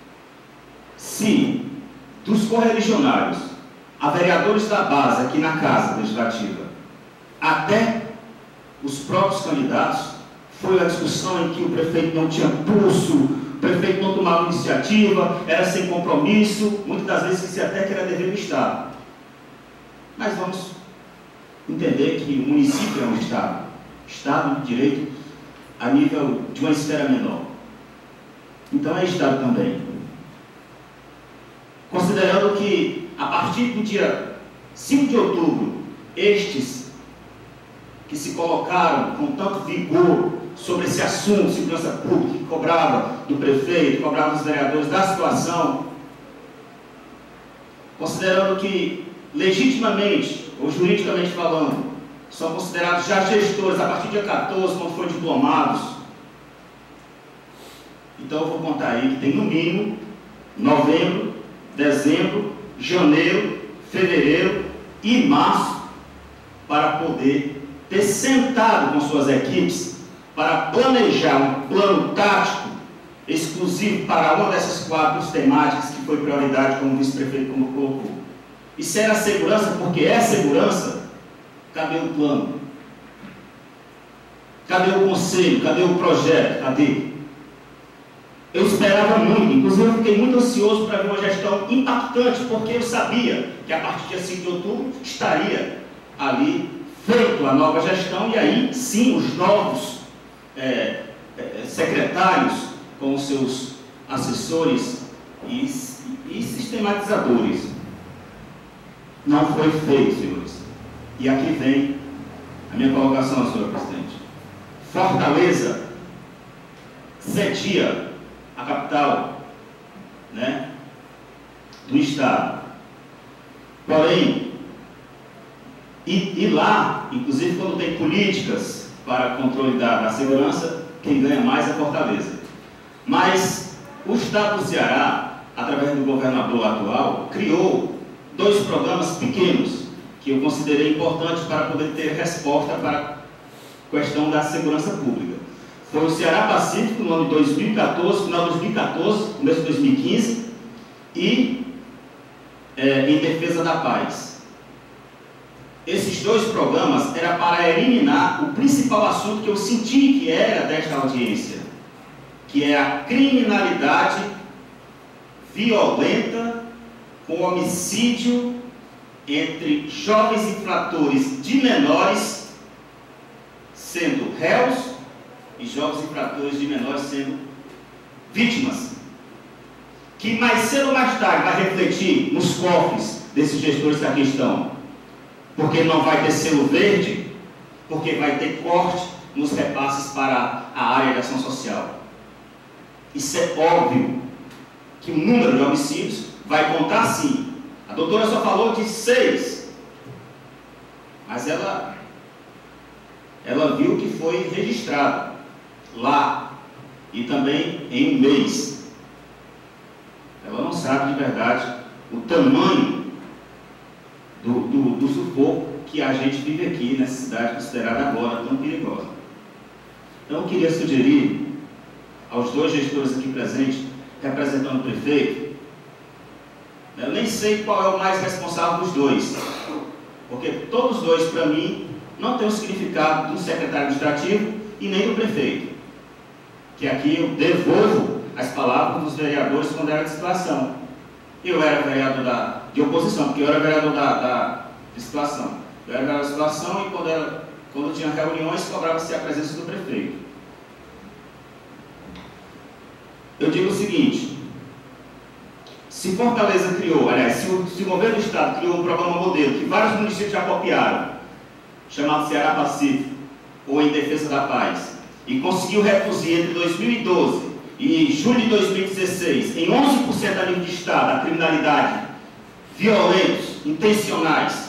se dos correligionários a vereadores da base aqui na Casa Legislativa, até os próprios candidatos, foi a discussão em que o prefeito não tinha pulso, o prefeito não tomava iniciativa, era sem compromisso, muitas das vezes que se até que era dever do Estado. Mas vamos entender que o município é um Estado, Estado de direito a nível de uma esfera menor. Então é Estado também. Considerando que a partir do dia cinco de outubro, estes que se colocaram com tanto vigor sobre esse assunto de segurança pública, que cobrava do prefeito, cobrava dos vereadores da situação, considerando que legitimamente, ou juridicamente falando, são considerados já gestores a partir do dia quatorze, quando foram diplomados. Então eu vou contar aí que tem no mínimo novembro, dezembro, janeiro, fevereiro e março para poder ter sentado com suas equipes para planejar um plano tático exclusivo para uma dessas quatro temáticas que foi prioridade, como o vice-prefeito colocou. E se era segurança, porque é segurança, cadê o plano? Cadê o conselho? Cadê o projeto? Cadê? Eu esperava muito, inclusive eu fiquei muito ansioso para ver uma gestão impactante, porque eu sabia que a partir do dia cinco de outubro estaria ali feito a nova gestão, e aí sim os novos é, é, secretários com os seus assessores e, e sistematizadores. Não foi feito, senhores. E aqui vem a minha colocação, senhor presidente. Fortaleza cedia a capital, né, do Estado. Porém, e, e lá, inclusive quando tem políticas para controle da, da segurança, quem ganha mais é Fortaleza. Mas o Estado do Ceará, através do governador atual, criou dois programas pequenos que eu considerei importantes para poder ter resposta para a questão da segurança pública. Foi o Ceará Pacífico no ano de dois mil e quatorze, final de dois mil e quatorze, começo de dois mil e quinze, e é, em defesa da paz. Esses dois programas eram para eliminar o principal assunto que eu senti que era desta audiência, que é a criminalidade violenta com homicídio entre jovens infratores de menores sendo réus e jovens infratores de menores sendo vítimas, que mais cedo ou mais tarde vai refletir nos cofres desses gestores que aqui estão, porque não vai ter selo verde, porque vai ter corte nos repasses para a área de ação social. Isso é óbvio que o número de homicídios vai contar sim. A doutora só falou de seis, mas ela, ela viu que foi registrado lá e também em um mês. Ela não sabe de verdade o tamanho do, do, do sufoco que a gente vive aqui nessa cidade considerada agora tão perigosa. Então eu queria sugerir aos dois gestores aqui presentes, representando o prefeito, eu nem sei qual é o mais responsável dos dois, porque todos os dois, para mim, não têm o significado do secretário administrativo e nem do prefeito. Que aqui eu devolvo as palavras dos vereadores quando era de situação. Eu era vereador da, de oposição, porque eu era vereador da, da de situação. Eu era vereador de situação e quando, era, quando tinha reuniões, cobrava-se a presença do prefeito. Eu digo o seguinte, se Fortaleza criou, aliás, se o, se o governo do estado criou um programa modelo que vários municípios já copiaram, chamado Ceará Pacífico, ou Em Defesa da Paz, e conseguiu reduzir entre dois mil e doze e julho de dois mil e dezesseis, em onze por cento a nível de estado, a criminalidade, violentos, intencionais,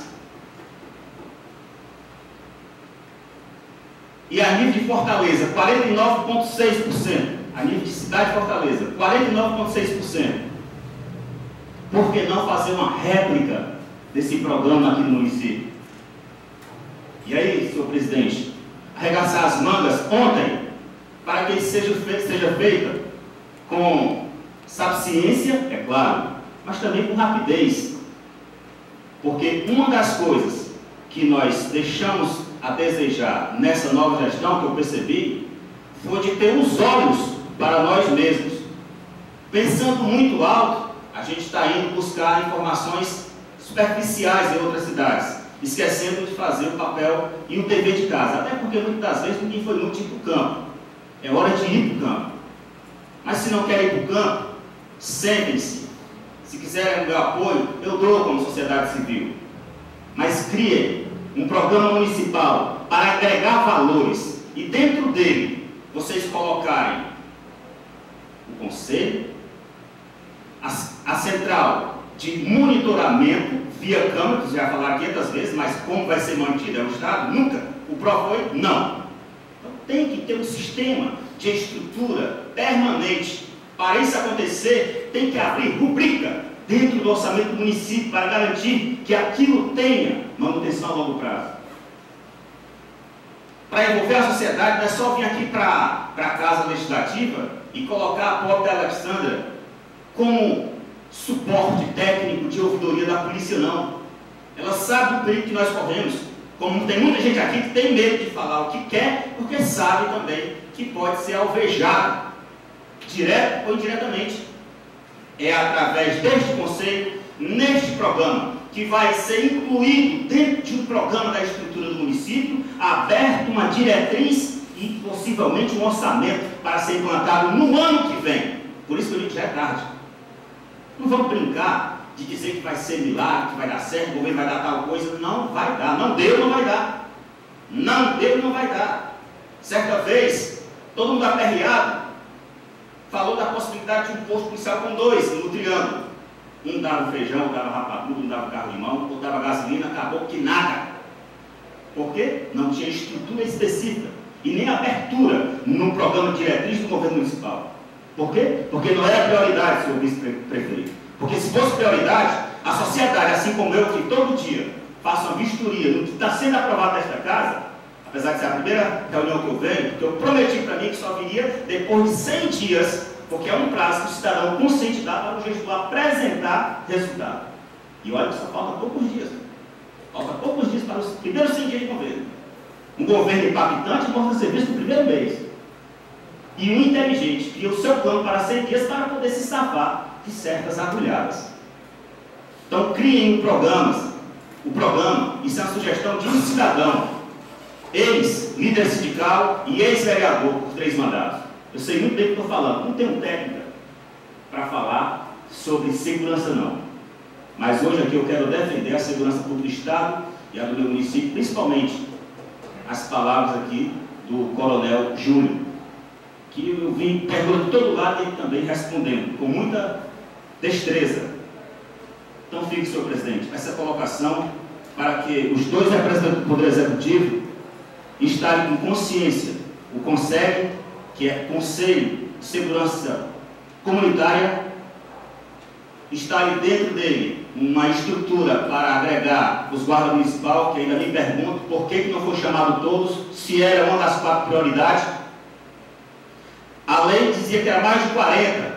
e a nível de Fortaleza, quarenta e nove vírgula seis por cento, a nível de cidade de Fortaleza, quarenta e nove vírgula seis por cento. Por que não fazer uma réplica desse programa aqui no município? E aí, senhor presidente, arregaçar as mangas ontem, para que ele seja feito, seja feita com sapiência, é claro, mas também com rapidez. Porque uma das coisas que nós deixamos a desejar nessa nova gestão, que eu percebi, foi de ter os olhos para nós mesmos. Pensando muito alto, a gente está indo buscar informações superficiais em outras cidades, esquecendo de fazer o papel e o dever de casa. Até porque muitas das vezes ninguém foi muito ir para o campo. É hora de ir para o campo. Mas se não querem ir para o campo, sentem-se. Se quiserem o meu apoio, eu dou como sociedade civil. Mas criem um programa municipal para agregar valores e dentro dele vocês colocarem o conselho, a, a central de monitoramento via câmera, que já falaram quinhentas vezes, mas como vai ser mantido é o Estado? Nunca. O P R O foi? Não. Então tem que ter um sistema de estrutura permanente. Para isso acontecer, tem que abrir rubrica dentro do orçamento do município para garantir que aquilo tenha manutenção a longo prazo. Para envolver a sociedade, não é só vir aqui para a Casa Legislativa e colocar a pobre da Alexandra como suporte técnico de ouvidoria da polícia, não. Ela sabe o perigo que nós corremos. Como tem muita gente aqui que tem medo de falar o que quer, porque sabe também que pode ser alvejado, direto ou indiretamente. É através deste conselho, neste programa, que vai ser incluído dentro de um programa da estrutura do município, aberto uma diretriz e possivelmente um orçamento para ser implantado no ano que vem. Por isso que eu digo que já é tarde. Não vamos brincar de dizer que vai ser milagre, que vai dar certo, o governo vai dar tal coisa. Não vai dar. Não deu, não vai dar. Não deu, não vai dar. Certa vez, todo mundo aperreado falou da possibilidade de um posto policial com dois no triângulo. Um dava feijão, dava rapadura, um dava carro de mão, outro dava gasolina, acabou que nada. Por quê? Não tinha estrutura específica e nem abertura no programa de diretriz do governo municipal. Por quê? Porque não era prioridade, senhor vice-prefeito. Porque se fosse prioridade, a sociedade, assim como eu, que todo dia faço uma vistoria no que está sendo aprovado nesta casa, apesar de ser a primeira reunião que eu venho, porque eu prometi para mim que só viria depois de cem dias, porque é um prazo que o cidadão consciente dá para o gestor apresentar resultado. E olha que só falta poucos dias. Falta poucos dias para os primeiros cem dias de governo. Um governo impactante mostra serviço no primeiro mês. E um inteligente cria o seu plano para cem dias para poder se safar de certas agulhadas. Então criem programas. O programa, isso é uma sugestão de um cidadão, ex-líder sindical e ex-vereador por três mandatos. Eu sei muito bem o que estou falando. Não tenho técnica para falar sobre segurança, não. Mas hoje aqui eu quero defender a segurança pública do Estado e a do meu município, principalmente as palavras aqui do Coronel Júlio, que eu vim perguntando de todo lado e ele também respondendo, com muita destreza. Então fique, senhor presidente, essa colocação para que os dois representantes do Poder Executivo estarem com consciência. O Conselho, que é Conselho de Segurança Comunitária, instale dentro dele uma estrutura para agregar os guardas municipais, que ainda me pergunto por que, que não foi chamado todos, se era uma das quatro prioridades. A lei dizia que era mais de quarenta.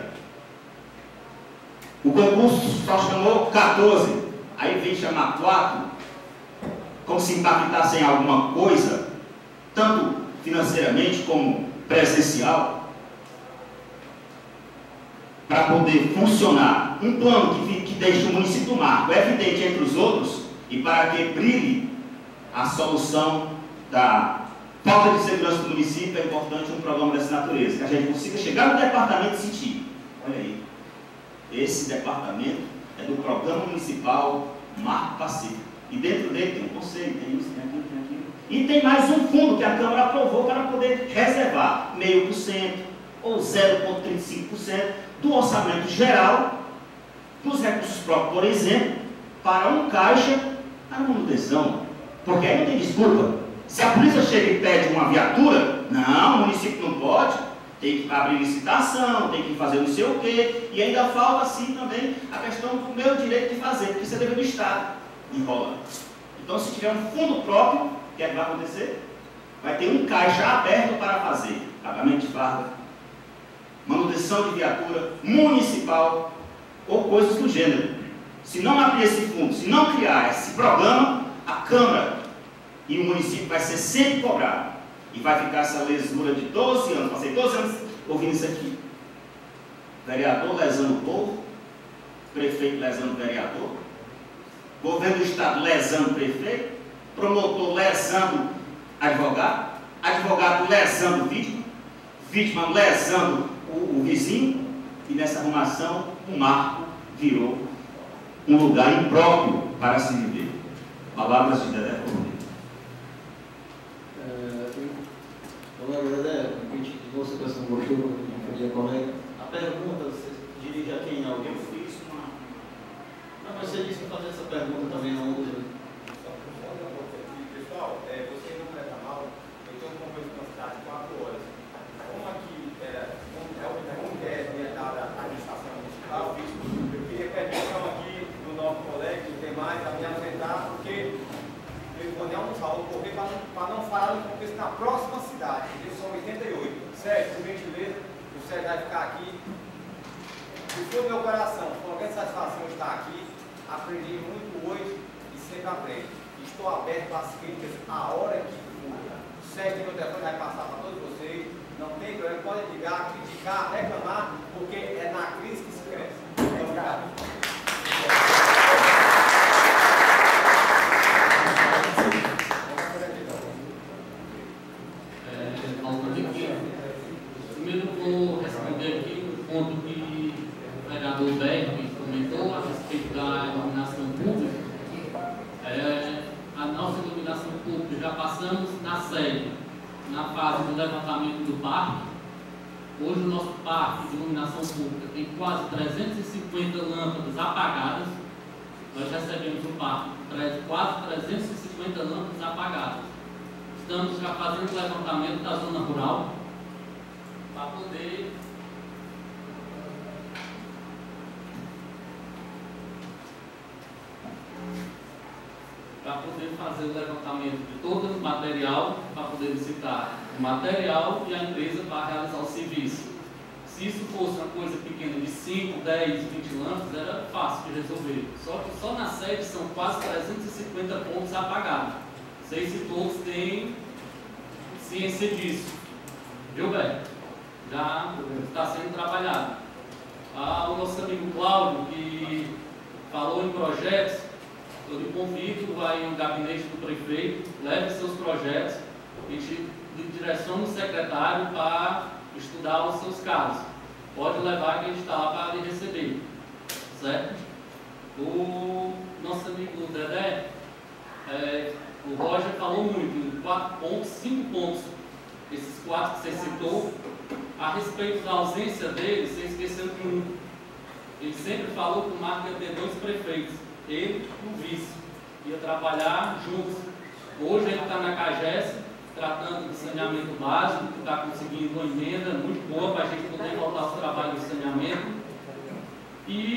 O concurso só chamou quatorze. Aí vem chamar quatro, como se impactasse em alguma coisa, tanto financeiramente como presencial, para poder funcionar um plano que, que deixe o município marco evidente entre os outros e para que brilhe a solução da falta de segurança do município. É importante um programa dessa natureza, que a gente consiga chegar no departamento e sentir, olha aí, esse departamento é do Programa Municipal Marco Pacífico, e dentro dele tem um conselho, tem isso, tem aquilo, tem aquilo, e tem mais um fundo que a Câmara aprovou para poder reservar meio por cento ou zero vírgula trinta e cinco por cento do orçamento geral dos recursos próprios, por exemplo, para um caixa para manutenção, porque aí não tem desculpa. Se a polícia chega e pede uma viatura, não, o município não pode, tem que abrir licitação, tem que fazer não sei o quê, e ainda falta assim também a questão do meu direito de fazer, porque isso é dever do Estado, enrolando. Então, se tiver um fundo próprio, o que é que vai acontecer? Vai ter um caixa aberto para fazer pagamento de farda, manutenção de viatura municipal ou coisas do gênero. Se não abrir esse fundo, se não criar esse programa, a Câmara e o município vai ser sempre cobrado. E vai ficar essa lesura de doze anos. Passei doze anos ouvindo isso aqui. Vereador lesando o povo, prefeito lesando o vereador, governo do Estado lesando o prefeito, promotor lesando advogado, advogado lesando vítima, vítima lesando o, o vizinho, e nessa arrumação o marco virou um lugar impróprio para se viver. Palavras de Dedé Corrêa. Olá, Dedé, de você que você não gostou, não foi a colega. A pergunta, você dirige a quem? Alguém? Eu fiz uma... Não, mas você disse que fazer essa pergunta também a outra. Pessoal, é, você não presta mal, eu tenho um compromisso com a cidade de quatro horas. Como aqui é, como é, como é orientada a administração municipal, eu queria permissão aqui do nosso colega e demais a me ausentar, porque eu vou nem almoçar, vou correr para não falar do contexto na próxima cidade, eles são oitenta e oito. Sérgio, por gentileza, o Sérgio vai ficar aqui. Se for meu coração, foi uma grande satisfação estar aqui, aprendi muito hoje e sempre aprendo. Estou aberto às críticas a hora que for. O Sérgio tem meu telefone, vai passar para todos vocês. Não tem problema, podem ligar, criticar, reclamar, porque é na crise que se cresce. Muito obrigado. Primeiro vou responder aqui o ponto que o vereador Berg comentou a respeito da iluminação pública. É, a nossa iluminação pública já passamos na sede, na fase do levantamento do parque. Hoje o nosso parque de iluminação pública tem quase trezentas e cinquenta lâmpadas apagadas. Nós recebemos o parque quase trezentas e cinquenta lâmpadas apagadas. Estamos já fazendo o levantamento da zona rural para poder para poder fazer o levantamento de todo o material, para poder licitar o material e a empresa para realizar o serviço. Se isso fosse uma coisa pequena de cinco, dez, vinte lâmpadas, era fácil de resolver. Só que só na sede são quase trezentos e cinquenta pontos apagados. Não sei se todos têm ciência disso. Viu, Beto? Já está sendo trabalhado. Ah, o nosso amigo Cláudio, que falou em projetos, eu lhe convido a ir no gabinete do prefeito, leve seus projetos, a gente direciona o secretário para estudar os seus casos. Pode levar que a gente está lá para lhe receber. Certo? O nosso amigo Dedé, é, o Roger falou muito, quatro pontos, cinco pontos, esses quatro que você citou. A respeito da ausência dele, você esqueceu de um. Ele sempre falou que o Marco ia ter dois prefeitos, ele e o vice, ia trabalhar juntos. Hoje ele está na CAGES, tratando de saneamento básico, que está conseguindo uma emenda muito boa para a gente poder voltar ao trabalho de saneamento. E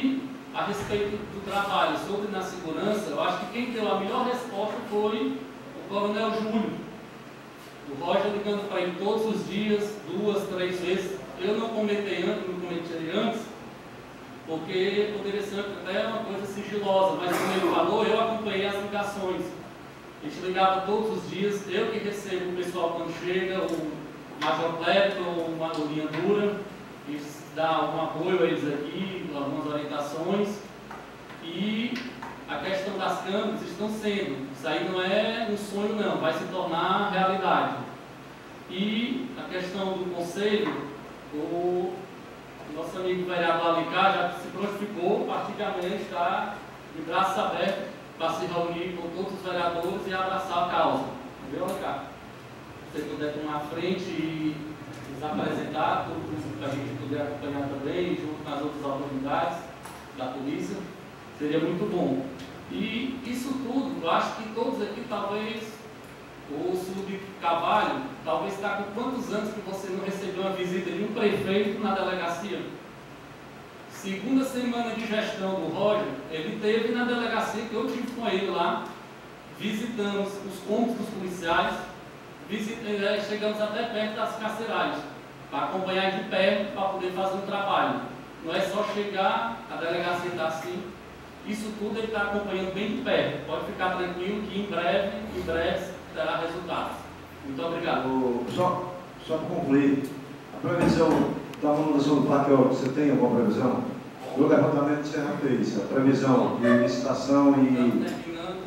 a respeito do trabalho, sobre na segurança, eu acho que quem deu a melhor resposta foi o Coronel Júlio. O Roger ligando para ele todos os dias, duas, três vezes. Eu não comentei antes, não comentei antes, porque poderia ser até uma coisa sigilosa, mas como ele falou, eu acompanhei as ligações. A gente ligava todos os dias, eu que recebo o pessoal quando chega, o Major Clepton ou o Manolinha Dura, que dá um apoio a eles aqui, algumas orientações. E a questão das câmeras estão sendo, isso aí não é um sonho não, vai se tornar realidade. E a questão do conselho, o nosso amigo vereador Alencar já se prontificou, particularmente está de braços abertos para se reunir com todos os vereadores e abraçar a causa. Entendeu, Alencar? Se você puder tomar a frente e nos apresentar, tudo para a gente poder acompanhar também, junto com as outras autoridades da polícia, seria muito bom. E isso tudo, eu acho que todos aqui, talvez, o Sub Cavalho, talvez está com quantos anos que você não recebeu uma visita de um prefeito na delegacia? Segunda semana de gestão do Roger, ele teve na delegacia, que eu tive com ele lá, visitamos os cômodos dos policiais, visitamos, chegamos até perto das carcerais, para acompanhar de perto, para poder fazer um trabalho. Não é só chegar, a delegacia está assim, isso tudo ele está acompanhando bem de perto. Pode ficar tranquilo que em breve, em breve, terá resultados. Muito obrigado. O, só só para concluir, a previsão da manutenção do parque eólico, você tem alguma previsão? O levantamento que você já fez, a previsão de licitação e... Estamos terminando.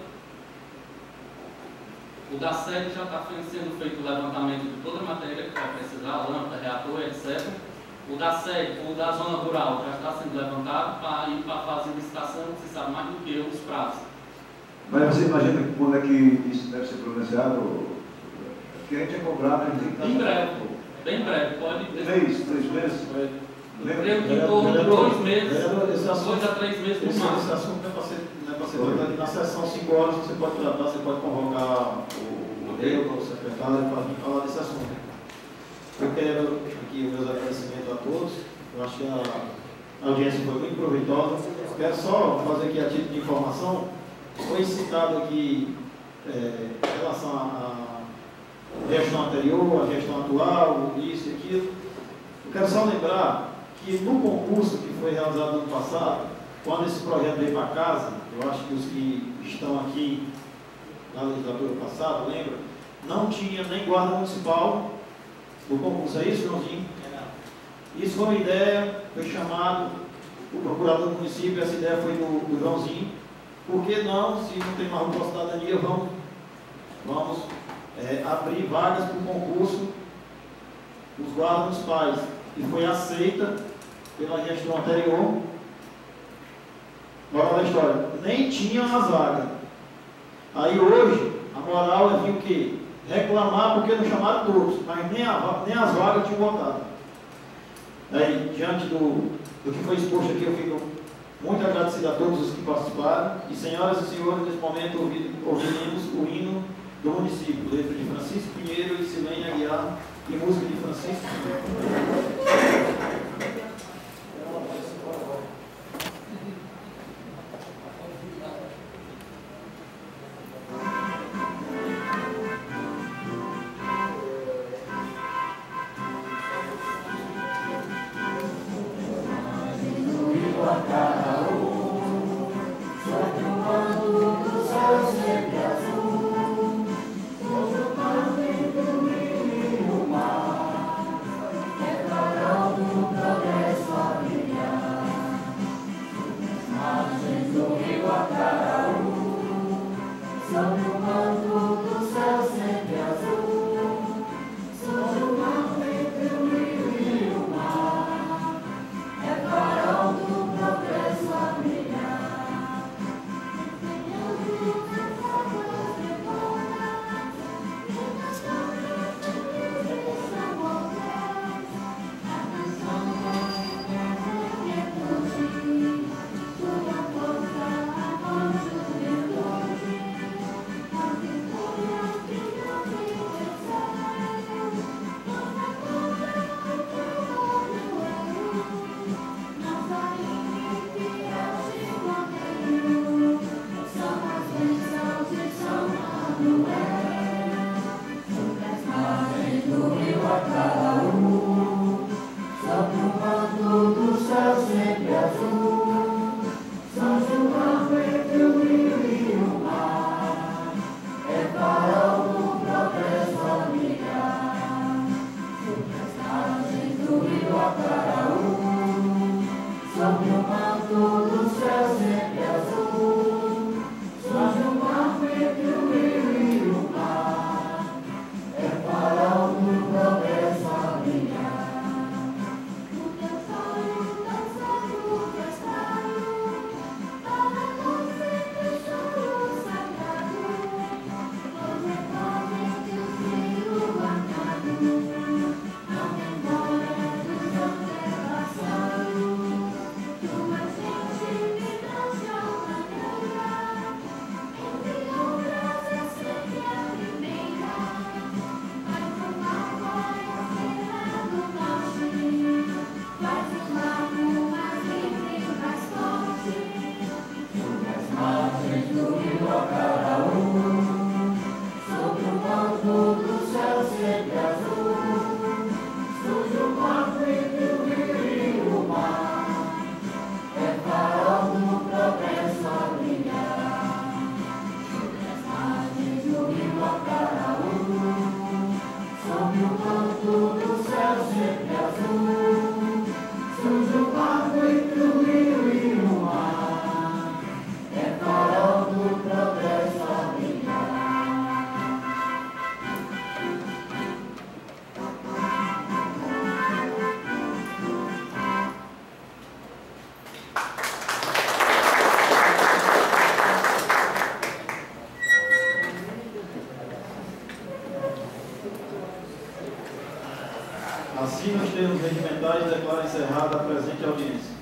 O da sede já está sendo feito o levantamento de toda a matéria que vai precisar, lâmpada, reator, etcétera. O da sede, o da zona rural já está sendo levantado para ir para a fase de licitação, você sabe mais do que eu, os prazos. Mas você imagina que quando é que isso deve ser pronunciado? Porque a gente é cobrado, a gente tem que estar... Em breve, bem breve, pode... Três, três meses? Eu creio que em torno de dois meses, dois a três meses no máximo. Esse assunto não é para ser, não é para ser tratado. Na sessão cinco horas você pode tratar, você pode convocar o eu, o secretário, para vir falar desse assunto. Eu quero aqui os meus agradecimentos a todos. Eu acho que a audiência foi muito proveitosa. Quero só fazer aqui a título de informação. Foi citado aqui é, em relação à gestão anterior, à gestão atual, isso e aquilo. Eu quero só lembrar que no concurso que foi realizado no ano passado, quando esse projeto veio para casa, eu acho que os que estão aqui na legislatura passada, lembra? Não tinha nem guarda municipal no concurso, é isso, Joãozinho? Isso foi uma ideia, foi chamado o procurador do município, essa ideia foi do, do Joãozinho. Por que não, se não tem mais para a cidadania, vamos, vamos é, abrir vagas para o concurso dos guardas municipais. E foi aceita pela gestão anterior. Moral da história, nem tinha as vagas. Aí hoje, a moral é vir o quê? Reclamar porque não chamaram todos, mas nem, a, nem as vagas tinham votado. Aí, diante do, do que foi exposto aqui, eu fico muito agradecido a todos os que participaram. E, senhoras e senhores, nesse momento ouviremos o hino do município, letra de Francisco Pinheiro e Silene Aguiar, e música de Francisco Pinheiro. Progresso Assina os termos regimentais e declara encerrada a presente audiência.